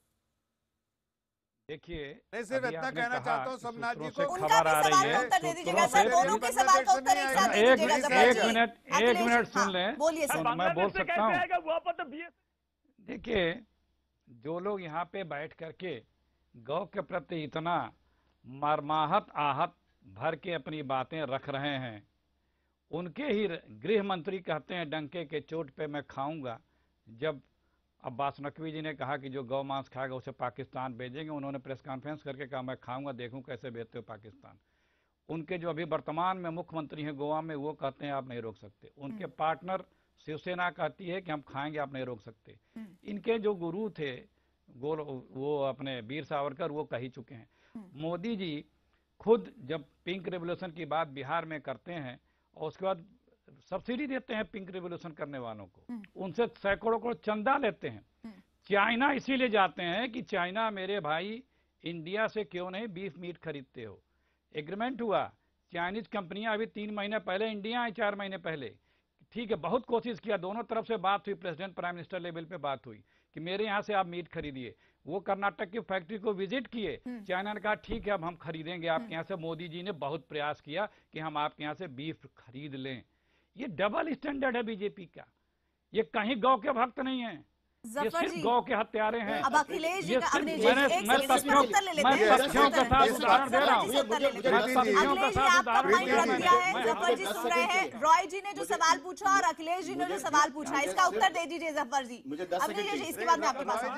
Speaker 10: देखिए,
Speaker 7: मैं सिर्फ इतना कहना चाहता हूँ सोमनाथ जी को,
Speaker 1: उनका भी सवाल का उत्तर दे दीजिएगा सर, दोनों के सवाल का उत्तर एक साथ दे दीजिएगा।
Speaker 10: एक मिनट एक मिनट सुन लें,
Speaker 1: बोलिए सर।
Speaker 10: मैं बोल सकता हूँ। देखिए, जो लोग यहाँ पे बैठ करके गौ के प्रति इतना मर्माहत आहत भर के अपनी बातें रख रहे हैं, उनके ही गृह मंत्री कहते हैं डंके के चोट पे मैं खाऊंगा। जब अब्बास नकवी जी ने कहा कि जो गौ मांस खाएगा उसे पाकिस्तान भेजेंगे, उन्होंने प्रेस कॉन्फ्रेंस करके कहा मैं खाऊंगा, देखूं कैसे भेजते हो पाकिस्तान। उनके जो अभी वर्तमान में मुख्यमंत्री हैं गोवा में, वो कहते हैं आप नहीं रोक सकते। उनके पार्टनर शिवसेना कहती है कि हम खाएंगे, आप नहीं रोक सकते। इनके जो गुरु थे गोल वो अपने वीर सावरकर, वो कह ही चुके हैं। मोदी जी खुद जब पिंक रेवोल्यूशन की बात बिहार में करते हैं और उसके बाद सब्सिडी देते हैं पिंक रेवोल्यूशन करने वालों को, उनसे सैकड़ों करोड़ चंदा लेते हैं। चाइना इसीलिए जाते हैं कि चाइना मेरे भाई इंडिया से क्यों नहीं बीफ मीट खरीदते हो। एग्रीमेंट हुआ, चाइनीज कंपनियां अभी तीन महीने पहले इंडिया आई, चार महीने पहले, ठीक है, बहुत कोशिश किया, दोनों तरफ से बात हुई, प्रेसिडेंट प्राइम मिनिस्टर लेवल पे बात हुई कि मेरे यहाँ से आप मीट खरीदिए। वो कर्नाटक की फैक्ट्री को विजिट किए, चाइना ने कहा ठीक है अब हम खरीदेंगे आपके यहाँ से। मोदी जी ने बहुत प्रयास किया कि हम आपके यहाँ से बीफ खरीद लें। ये डबल स्टैंडर्ड है बीजेपी का, ये कहीं गौ के भक्त नहीं है, ये सिर्फ गौ के हत्यारे हैं।
Speaker 1: अब अखिलेश जी का
Speaker 10: मैं तथ्यों मैं तथ्यों के साथ उदाहरण दे रहा हूँ, मैं तथ्यों के साथ उदाहरण दे रहा हूँ।
Speaker 1: जफर जी सुन रहे हैं, रॉय जी ने जो सवाल पूछा और अखिलेश जी ने जो सवाल पूछा, इसका उत्तर दे दीजिए जफर जी। अखिलेश जी इसके बाद मैं आपके पास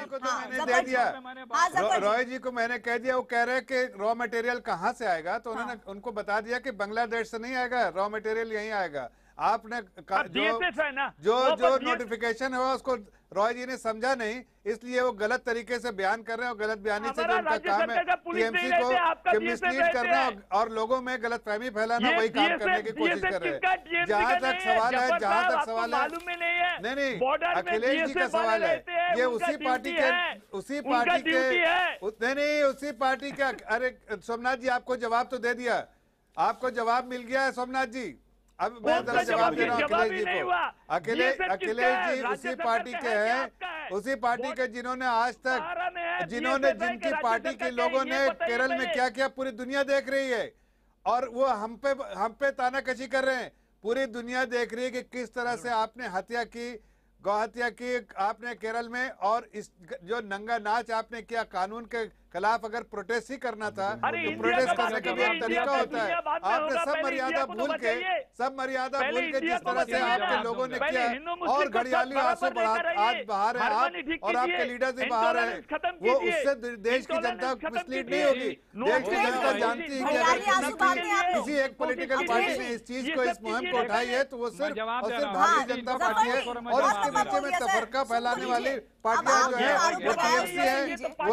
Speaker 7: आऊंगा। रॉय जी को मैंने कह दिया, वो कह रहे हैं कि रॉ मटेरियल कहाँ से आएगा, तो उन्होंने उनको बता दिया कि बांग्लादेश से नहीं आएगा, रॉ मटेरियल यहीं आएगा। आपने जो जो जो नोटिफिकेशन है उसको रॉय जी ने समझा नहीं, इसलिए वो गलत तरीके से बयान कर रहे हैं और गलत बयानी से जो उनका काम है टीएमसी को मिसलीड करना और लोगों में गलत फहमी फैलाना, वही काम करने की कोशिश कर रहे हैं। जहाँ तक सवाल है जहाँ तक सवाल है नहीं नहीं अखिलेश जी का सवाल है, ये उसी पार्टी के उसी पार्टी के नहीं नहीं उसी पार्टी के। अरे सोमनाथ जी आपको जवाब तो दे दिया, आपको जवाब मिल गया है सोमनाथ जी। अब मैं जरा जवाब दे रहा हूँ अखिलेश जी को। अखिलेश अखिलेश जी उसी पार्टी के हैं, उसी पार्टी के जिन्होंने आज तक जिन्होंने जिनकी पार्टी के लोगों ने केरल में क्या किया पूरी दुनिया देख रही है, और वो हम पे हम पे तानाकशी कर रहे हैं। पूरी दुनिया देख रही है कि किस तरह से आपने हत्या की, गौ हत्या की आपने केरल में, और इस जो नंगा नाच आपने किया कानून के खिलाफ अगर प्रोटेस्ट ही करना था तो प्रोटेस्ट करने का भी एक तरीका होता है। आपने सब मर्यादा भूल के सब मर्यादा भूल के जिस तरह से आपके लोगों ने किया, और घड़ियाली आंसू बढ़ा आज बाहर है आप और आपके लीडर भी बाहर है, वो उससे देश की जनता मिसलीड नहीं होगी। देश की जनता जानती है कि अगर किसी एक पॉलिटिकल पार्टी ने इस चीज को इस मुहिम को उठाई है तो वो सिर्फ और सिर्फ भारतीय जनता पार्टी है, और इसके नीचे में तफरका फैलाने वाली पार्टियां जो है वो टीएमसी है, वो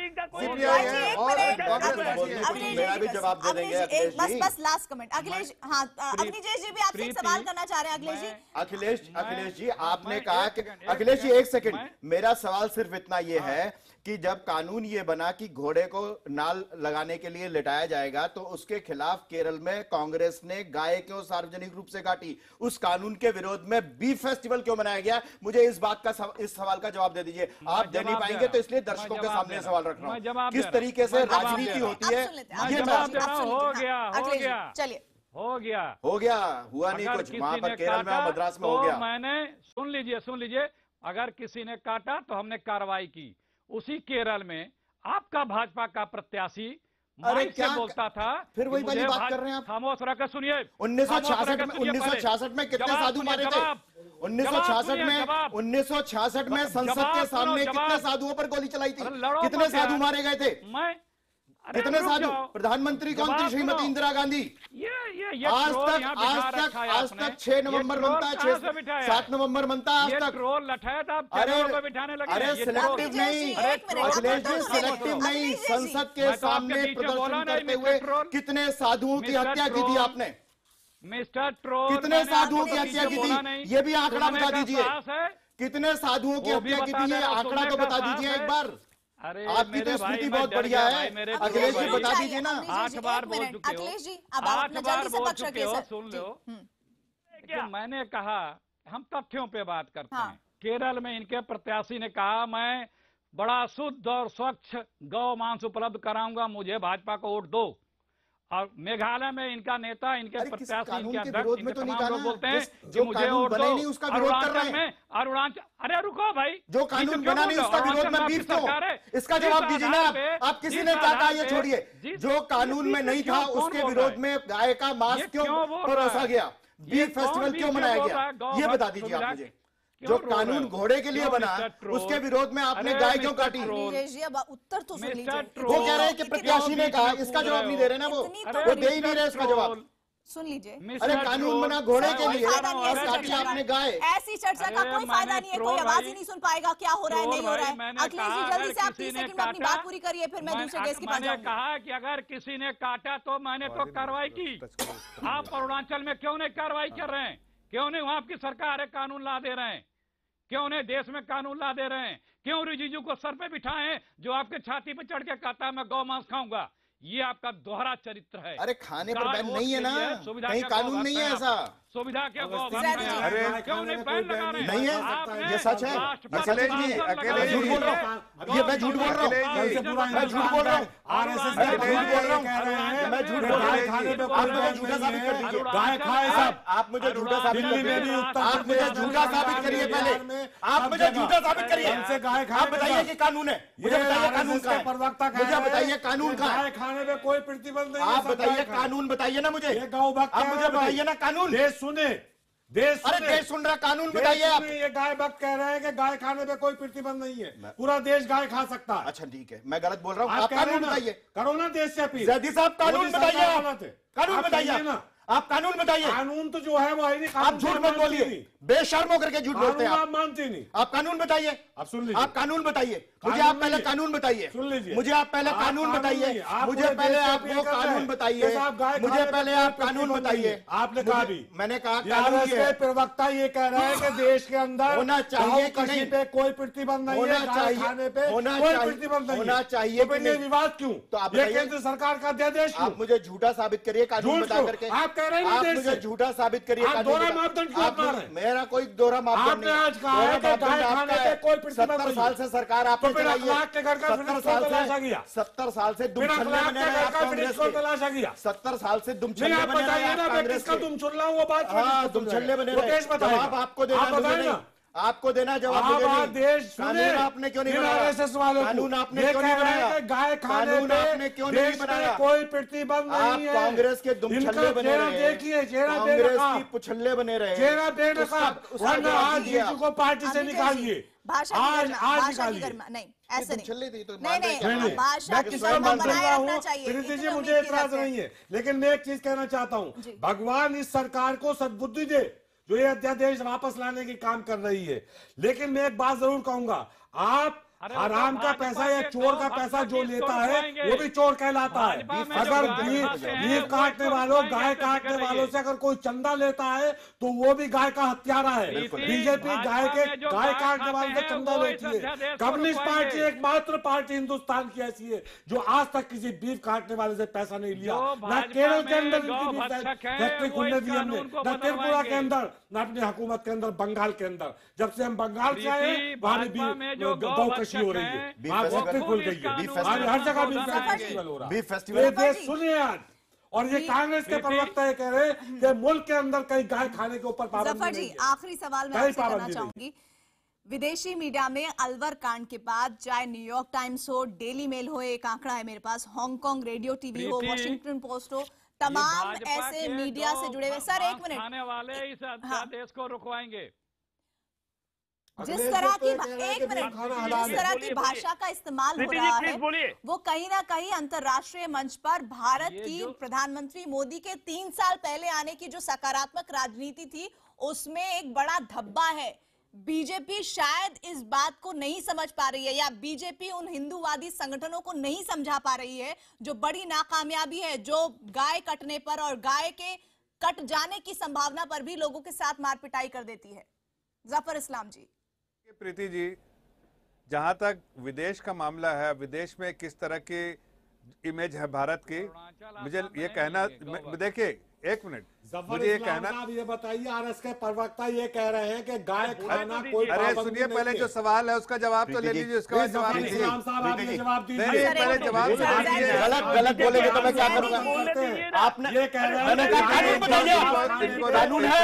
Speaker 7: सीपीआई है और कांग्रेस।
Speaker 9: मेरा भी जवाब दे देंगे
Speaker 1: बस बस लास्ट कमेंट अखिलेश। हाँ अग्निजेश जी भी आपसे एक सवाल करना चाह रहे हैं। अखिलेश जी
Speaker 9: अखिलेश अखिलेश जी आपने कहा कि अखिलेश जी एक सेकंड, मेरा सवाल सिर्फ इतना ये है कि जब कानून ये बना कि घोड़े को नाल लगाने के लिए लिटाया जाएगा तो उसके खिलाफ केरल में कांग्रेस ने गाय क्यों सार्वजनिक रूप से काटी, उस कानून के विरोध में बीफ फेस्टिवल क्यों मनाया गया? मुझे इस बात का सव, इस सवाल का जवाब दे दीजिए। आप दे नहीं पाएंगे तो इसलिए दर्शकों के सामने सवाल रख रहा हूं, किस तरीके से राजनीति होती है ये
Speaker 10: हो गया हो गया
Speaker 1: चलिए
Speaker 10: हो गया हो
Speaker 9: गया हुआ नहीं कुछ वहां पर केरल में मद्रास में हो गया।
Speaker 10: मैंने सुन लीजिए सुन लीजिए अगर किसी ने काटा तो हमने कार्रवाई की। उसी केरल में आपका भाजपा का प्रत्याशी अरे क्या बोलता था,
Speaker 9: फिर वही वाली बात कर रहे हैं आप।
Speaker 10: खामोश रहकर सुनिए।
Speaker 9: उन्नीस सौ छियासठ में उन्नीस सौ छियासठ में कितने साधु मारे थे? उन्नीस सौ छियासठ में उन्नीस सौ छियासठ में संसद के सामने कितने साधुओं पर गोली चलाई थी? कितने साधु मारे गए थे?
Speaker 10: मैं
Speaker 9: कितने साधु? प्रधानमंत्री कौन थी? श्रीमती इंदिरा गांधी।
Speaker 10: ये ये ये
Speaker 9: आज तक आज तक आज तक छह नवंबर बनता है, छह सात नवंबर बनता है आज तक।
Speaker 10: ट्रोल लठाया था,
Speaker 9: अरे
Speaker 10: बिठाने लगे।
Speaker 9: अरे सिलेक्टिव नहीं, अखिलेश जी सिलेक्टिव नहीं, संसद के सामने प्रदर्शन करते हुए कितने साधुओं की हत्या की थी आपने?
Speaker 10: मिस्टर ट्रोल
Speaker 9: कितने साधुओं की हत्या की थी? ये भी आंकड़ा बता दीजिए, कितने साधुओं की हत्या की थी? ये आंकड़ा तो बता दीजिए एक बार।
Speaker 10: अरे
Speaker 9: आपकी तो स्मृति बहुत बढ़िया है, अखिलेश जी बता दीजिए ना।
Speaker 10: आठ बार बोल चुके हो,
Speaker 1: अखिलेश जी अब
Speaker 10: आठ
Speaker 1: आप
Speaker 10: बार
Speaker 1: जल्दी से
Speaker 10: बोल
Speaker 1: पक्ष
Speaker 10: चुके
Speaker 1: रखिए
Speaker 10: हो,
Speaker 1: सर।
Speaker 10: सुन लो।
Speaker 1: हम्म।
Speaker 10: क्या मैंने कहा, हम तथ्यों पे बात करते
Speaker 1: हाँ।
Speaker 10: हैं। केरल में इनके प्रत्याशी ने कहा मैं बड़ा शुद्ध और स्वच्छ गौ मांस उपलब्ध कराऊंगा, मुझे भाजपा को वोट दो। और मेघालय में इनका नेता, इनके प्रत्याशी, इनके अध्यक्ष, इनके तमाम लोग बोलते हैं कि मुझे वोट दो। अरुणाचल में अरुणाचल, अरे रुको भाई,
Speaker 9: जो कानून बना नहीं उसका विरोध में बीफ क्यों? इसका जवाब दीजिए ना आप। आप किसी ने क्या कहा ये छोड़िए, जो कानून में नहीं था उसके विरोध में गाय का मांस क्यों परोसा गया, बीफ फेस्टिवल क्यों मनाया गया, ये बता दीजिए आप मुझे। जो कानून घोड़े के लिए बना उसके विरोध में आपने गाय क्यों काटी?
Speaker 1: उत्तर तो सुन लीजिए।
Speaker 9: वो कह रहे हैं कि प्रत्याशी ने कहा, इसका जवाब नहीं दे रहे ना वो, वो दे ही नहीं रहे इसका जवाब।
Speaker 1: सुन लीजिए।
Speaker 9: अरे कानून बना घोड़े के लिए, काटी आपने गाय।
Speaker 1: ऐसी चर्चा का कोई फायदा नहीं है, कोई आवाज ही नहीं सुन पाएगा क्या हो रहा है नहीं हो रहा है। अखिलेश जी जल्दी से आप तीस सेकंड में अपनी बात पूरी करिए, फिर मैं दूसरे केस के पास जाऊंगी।
Speaker 10: मैंने कहा कि अगर किसी ने काटा तो मैंने तो कार्रवाई की। आप अरुणाचल में क्यों नहीं कार्रवाई कर रहे हैं? क्यों नहीं वहां आपकी सरकार है कानून ला दे रहे हैं? क्यों नहीं देश में कानून ला दे रहे हैं? क्यों रिजिजू को सर पे बिठाए जो आपके छाती पे चढ़ के कहता है मैं गौ मांस खाऊंगा? ये आपका दोहरा चरित्र है।
Speaker 9: अरे खाने पर बैन नहीं है ना, कहीं कानून नहीं है ऐसा।
Speaker 10: सुविधा क्या क्यों नहीं बैन लगा रहे?
Speaker 9: नहीं है, ये सच है। अखिलेश जी, अकेले झूठ बोल रहा हूँ, ये मैं झूठ बोल रहा हूँ, मैं झूठ बोल रहा हूँ, आरएसएस का झूठ बोल रहा हूँ, मैं झूठ बोल रहा हूँ। आप मुझे झूठा साबित कर दीजिए। गाय खाए साहब, आप मुझे झूठा साबित करिए, आप मुझे झूठा साबित करिए पहले, आप मुझे झूठा साबित करिए। आप बताइए कि कानून है, मुझे बताइए कानून का है, मुझे बताइए कानून का है।
Speaker 11: खाने में कोई प्रतिबंध नहीं।
Speaker 9: आप बताइए कानून, बताइए ना मुझे,
Speaker 11: गौ भक्त,
Speaker 9: आप मुझे बताइए ना कानून।
Speaker 11: देश सुने, देश
Speaker 9: अरे देश सुन रहा, कानून बताइए आप।
Speaker 11: ये गाय भक्त कह रहे हैं कि गाय खाने पे कोई प्रतिबंध नहीं है, पूरा देश गाय खा सकता है।
Speaker 9: अच्छा ठीक है, मैं गलत बोल रहा हूँ, आप कानून बताइए।
Speaker 11: करो ना देश से अपील।
Speaker 9: जैदी साहब कानून बताइए, कानून बताइए ना, आप कानून बताइए।
Speaker 11: कानून तो जो है वो है नहीं,
Speaker 9: आप झूठ मत बोलिए, बेशर्म होकर के झूठ बोलते हैं
Speaker 11: आप। मानते नहीं।
Speaker 9: आप कानून बताइए,
Speaker 11: आप सुन लीजिए,
Speaker 9: आप कानून बताइए मुझे, आप पहले कानून बताइए,
Speaker 11: सुन लीजिए,
Speaker 9: मुझे आप पहले कानून बताइए, मुझे पहले आप वो कानून बताइए, मुझे पहले आप कानून बताइए।
Speaker 11: आपने कहा भी,
Speaker 9: मैंने कहा
Speaker 11: प्रवक्ता ये कह रहे हैं कि देश के अंदर
Speaker 9: होना चाहिए,
Speaker 11: कहीं पे कोई प्रतिबंध नहीं है, गाय खाने पे कोई प्रतिबंध नहीं
Speaker 9: होना चाहिए।
Speaker 11: ये विवाद क्यों?
Speaker 9: तो आप
Speaker 11: केंद्र सरकार का अध्यादेश,
Speaker 9: आप मुझे झूठा साबित करिए कानून बता करके।
Speaker 11: आप कह रहे हैं
Speaker 9: मुझे झूठा साबित करिए,
Speaker 11: दोहरा मापदंड क्यों अपना रहे हैं?
Speaker 9: मेरा कोई दोहरा मापदंड नहीं।
Speaker 11: आज कहा है कि गाय खाने पे कोई प्रतिबंध नहीं।
Speaker 9: सत्तर साल से सरकार आपने चलाई है,
Speaker 11: सत्तर साल से
Speaker 9: सत्तर साल से दुम छल्ले बने रहे आप कांग्रेस के, सत्तर साल से दुम छल्ले बने रहे आप कांग्रेस के।
Speaker 11: तुम सुन रहा हूँ वो बात,
Speaker 9: हाँ दुम छल्ले बने रहे। जवाब आपको देना, मुझे नहीं, आपको देना जवाब मुझे नहीं।
Speaker 11: देश
Speaker 9: कानून आपने क्यों नहीं बनाया? कानून आपने क्यों नहीं बनाया?
Speaker 11: गाय
Speaker 9: कानून आपने क्यों नहीं बनाया?
Speaker 11: कोई प्रतिबंध नहीं है।
Speaker 9: आप कांग्रेस के दुम छल्ले बने रहे,
Speaker 11: देखिए
Speaker 9: कांग्रेस की पुछल्ले बने रहे,
Speaker 11: चेहरा बेनकाब। आज जीजू को पार्टी से निकालिए,
Speaker 1: भाषा
Speaker 11: आज आज निकालिए।
Speaker 1: नहीं ऐसे नहीं,
Speaker 9: तो
Speaker 1: नहीं नहीं, भाषा की
Speaker 11: मैं
Speaker 1: शर्मा बनाए
Speaker 11: हूँ,
Speaker 1: रखना चाहिए।
Speaker 11: प्रीति जी मुझे एतराज नहीं है, लेकिन मैं एक चीज कहना चाहता हूँ, भगवान इस सरकार को सद्बुद्धि दे जो ये अध्यादेश वापस लाने की काम कर रही है। लेकिन मैं एक बात जरूर कहूंगा, आप हराम का पैसा या चोर का पैसा जो लेता है वो भी चोर कहलाता है। अगर बीफ काटने वालों, गाय काटने वालों से अगर कोई चंदा लेता है तो वो भी गाय का हत्यारा है। बीजेपी गाय के गाय काटने वालों से चंदा लेती है। कम्युनिस्ट पार्टी एकमात्र पार्टी हिंदुस्तान की ऐसी है जो आज तक किसी बीफ काटने वाले से पैसा नहीं लिया। न केरल के अंदर फैक्ट्री खुलने दी हमने, न त्रिपुरा के अंदर, न अपनी हुकूमत के अंदर, बंगाल के अंदर। जब से हम बंगाल से आए वहां भी गौ हो रही है, फैक्ट्री खुल गई है, हर जगह बीफ फेस्टिवल हो रहा है।
Speaker 9: बीफ फेस्टिवल
Speaker 11: देश सुनिए आज, और ये कांग्रेस के प्रवक्ता ये कह रहे हैं कि मुल्क के अंदर कहीं गाय खाने के ऊपर पाबंदी
Speaker 1: नहीं है। आखिरी सवाल मैं आपसे करना चाहूंगी, विदेशी मीडिया में अलवर कांड के बाद चाहे न्यूयॉर्क टाइम्स हो, डेली मेल हो, एक आंकड़ा है मेरे पास, हांगकांग रेडियो टीवी हो, वॉशिंगटन पोस्ट हो, तमाम ऐसे मीडिया से जुड़े हुए। सर एक मिनट,
Speaker 10: आने वाले इस अध्यादेश को रुकवाएंगे।
Speaker 1: जिस तरह की एक मिनट जिस तरह की भाषा का इस्तेमाल हो रहा है वो कहीं ना कहीं अंतर्राष्ट्रीय मंच पर भारत की प्रधानमंत्री मोदी के तीन साल पहले आने की जो सकारात्मक राजनीति थी उसमें एक बड़ा धब्बा है। बीजेपी शायद इस बात को नहीं समझ पा रही है, या बीजेपी उन हिंदूवादी संगठनों को नहीं समझा पा रही है जो बड़ी नाकामयाबी है, जो गाय कटने पर और गाय के कट जाने की संभावना पर भी लोगों के साथ मार पिटाई कर देती है। जफर इस्लाम जी।
Speaker 7: प्रीति जी, जहां तक विदेश का मामला है, विदेश में किस तरह की इमेज है भारत की, मुझे ये कहना, देखिए एक मिनट, मुझे ये कहना,
Speaker 11: आप ये बताइए, आरएस के प्रवक्ता ये कह रहे हैं कि गाय खाना कोई,
Speaker 7: अरे सुनिए, पहले जो सवाल है उसका जवाब तो ले लीजिए, उसका जवाब दीजिए। नहीं, पहले जवाब
Speaker 9: गलत गलत बोलेंगे तो मैं क्या करूंगा? आपने
Speaker 11: ये कह रहे हैं कानून है,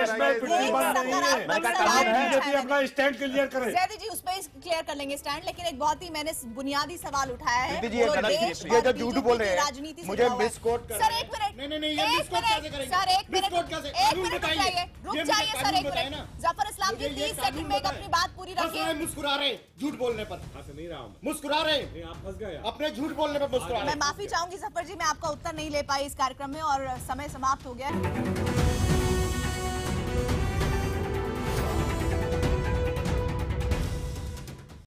Speaker 11: बीजेपी अपना स्टैंड क्लियर करे।
Speaker 1: जैदी जी उस पर क्लियर कर लेंगे स्टैंड, लेकिन एक बहुत ही मैंने बुनियादी सवाल उठाया है,
Speaker 9: ये जो झूठ बोल रहे हैं
Speaker 1: राजनीति
Speaker 9: मुझे मिसकोट कर।
Speaker 1: सर एक मिनट,
Speaker 12: नहीं नहीं ये मिसकोट कैसे करेंगे?
Speaker 1: सर एक मिनट, एक मिनट रुक जाइए, रुक जाइए सर एक मिनट। जफर इस्लाम जी तीस सेकंड में अपनी बात पूरी रखिए।
Speaker 12: मुस्कुरा रहे झूठ बोलने पर,
Speaker 11: नहीं रहा हूं,
Speaker 12: मुस्कुरा रहे,
Speaker 11: आप फंस गए
Speaker 12: अपने झूठ बोलने पर मुस्कुरा रहे।
Speaker 1: मैं माफी चाहूंगी जफर जी, मैं आपका उत्तर नहीं ले पाई इस कार्यक्रम में और समय समाप्त हो गया।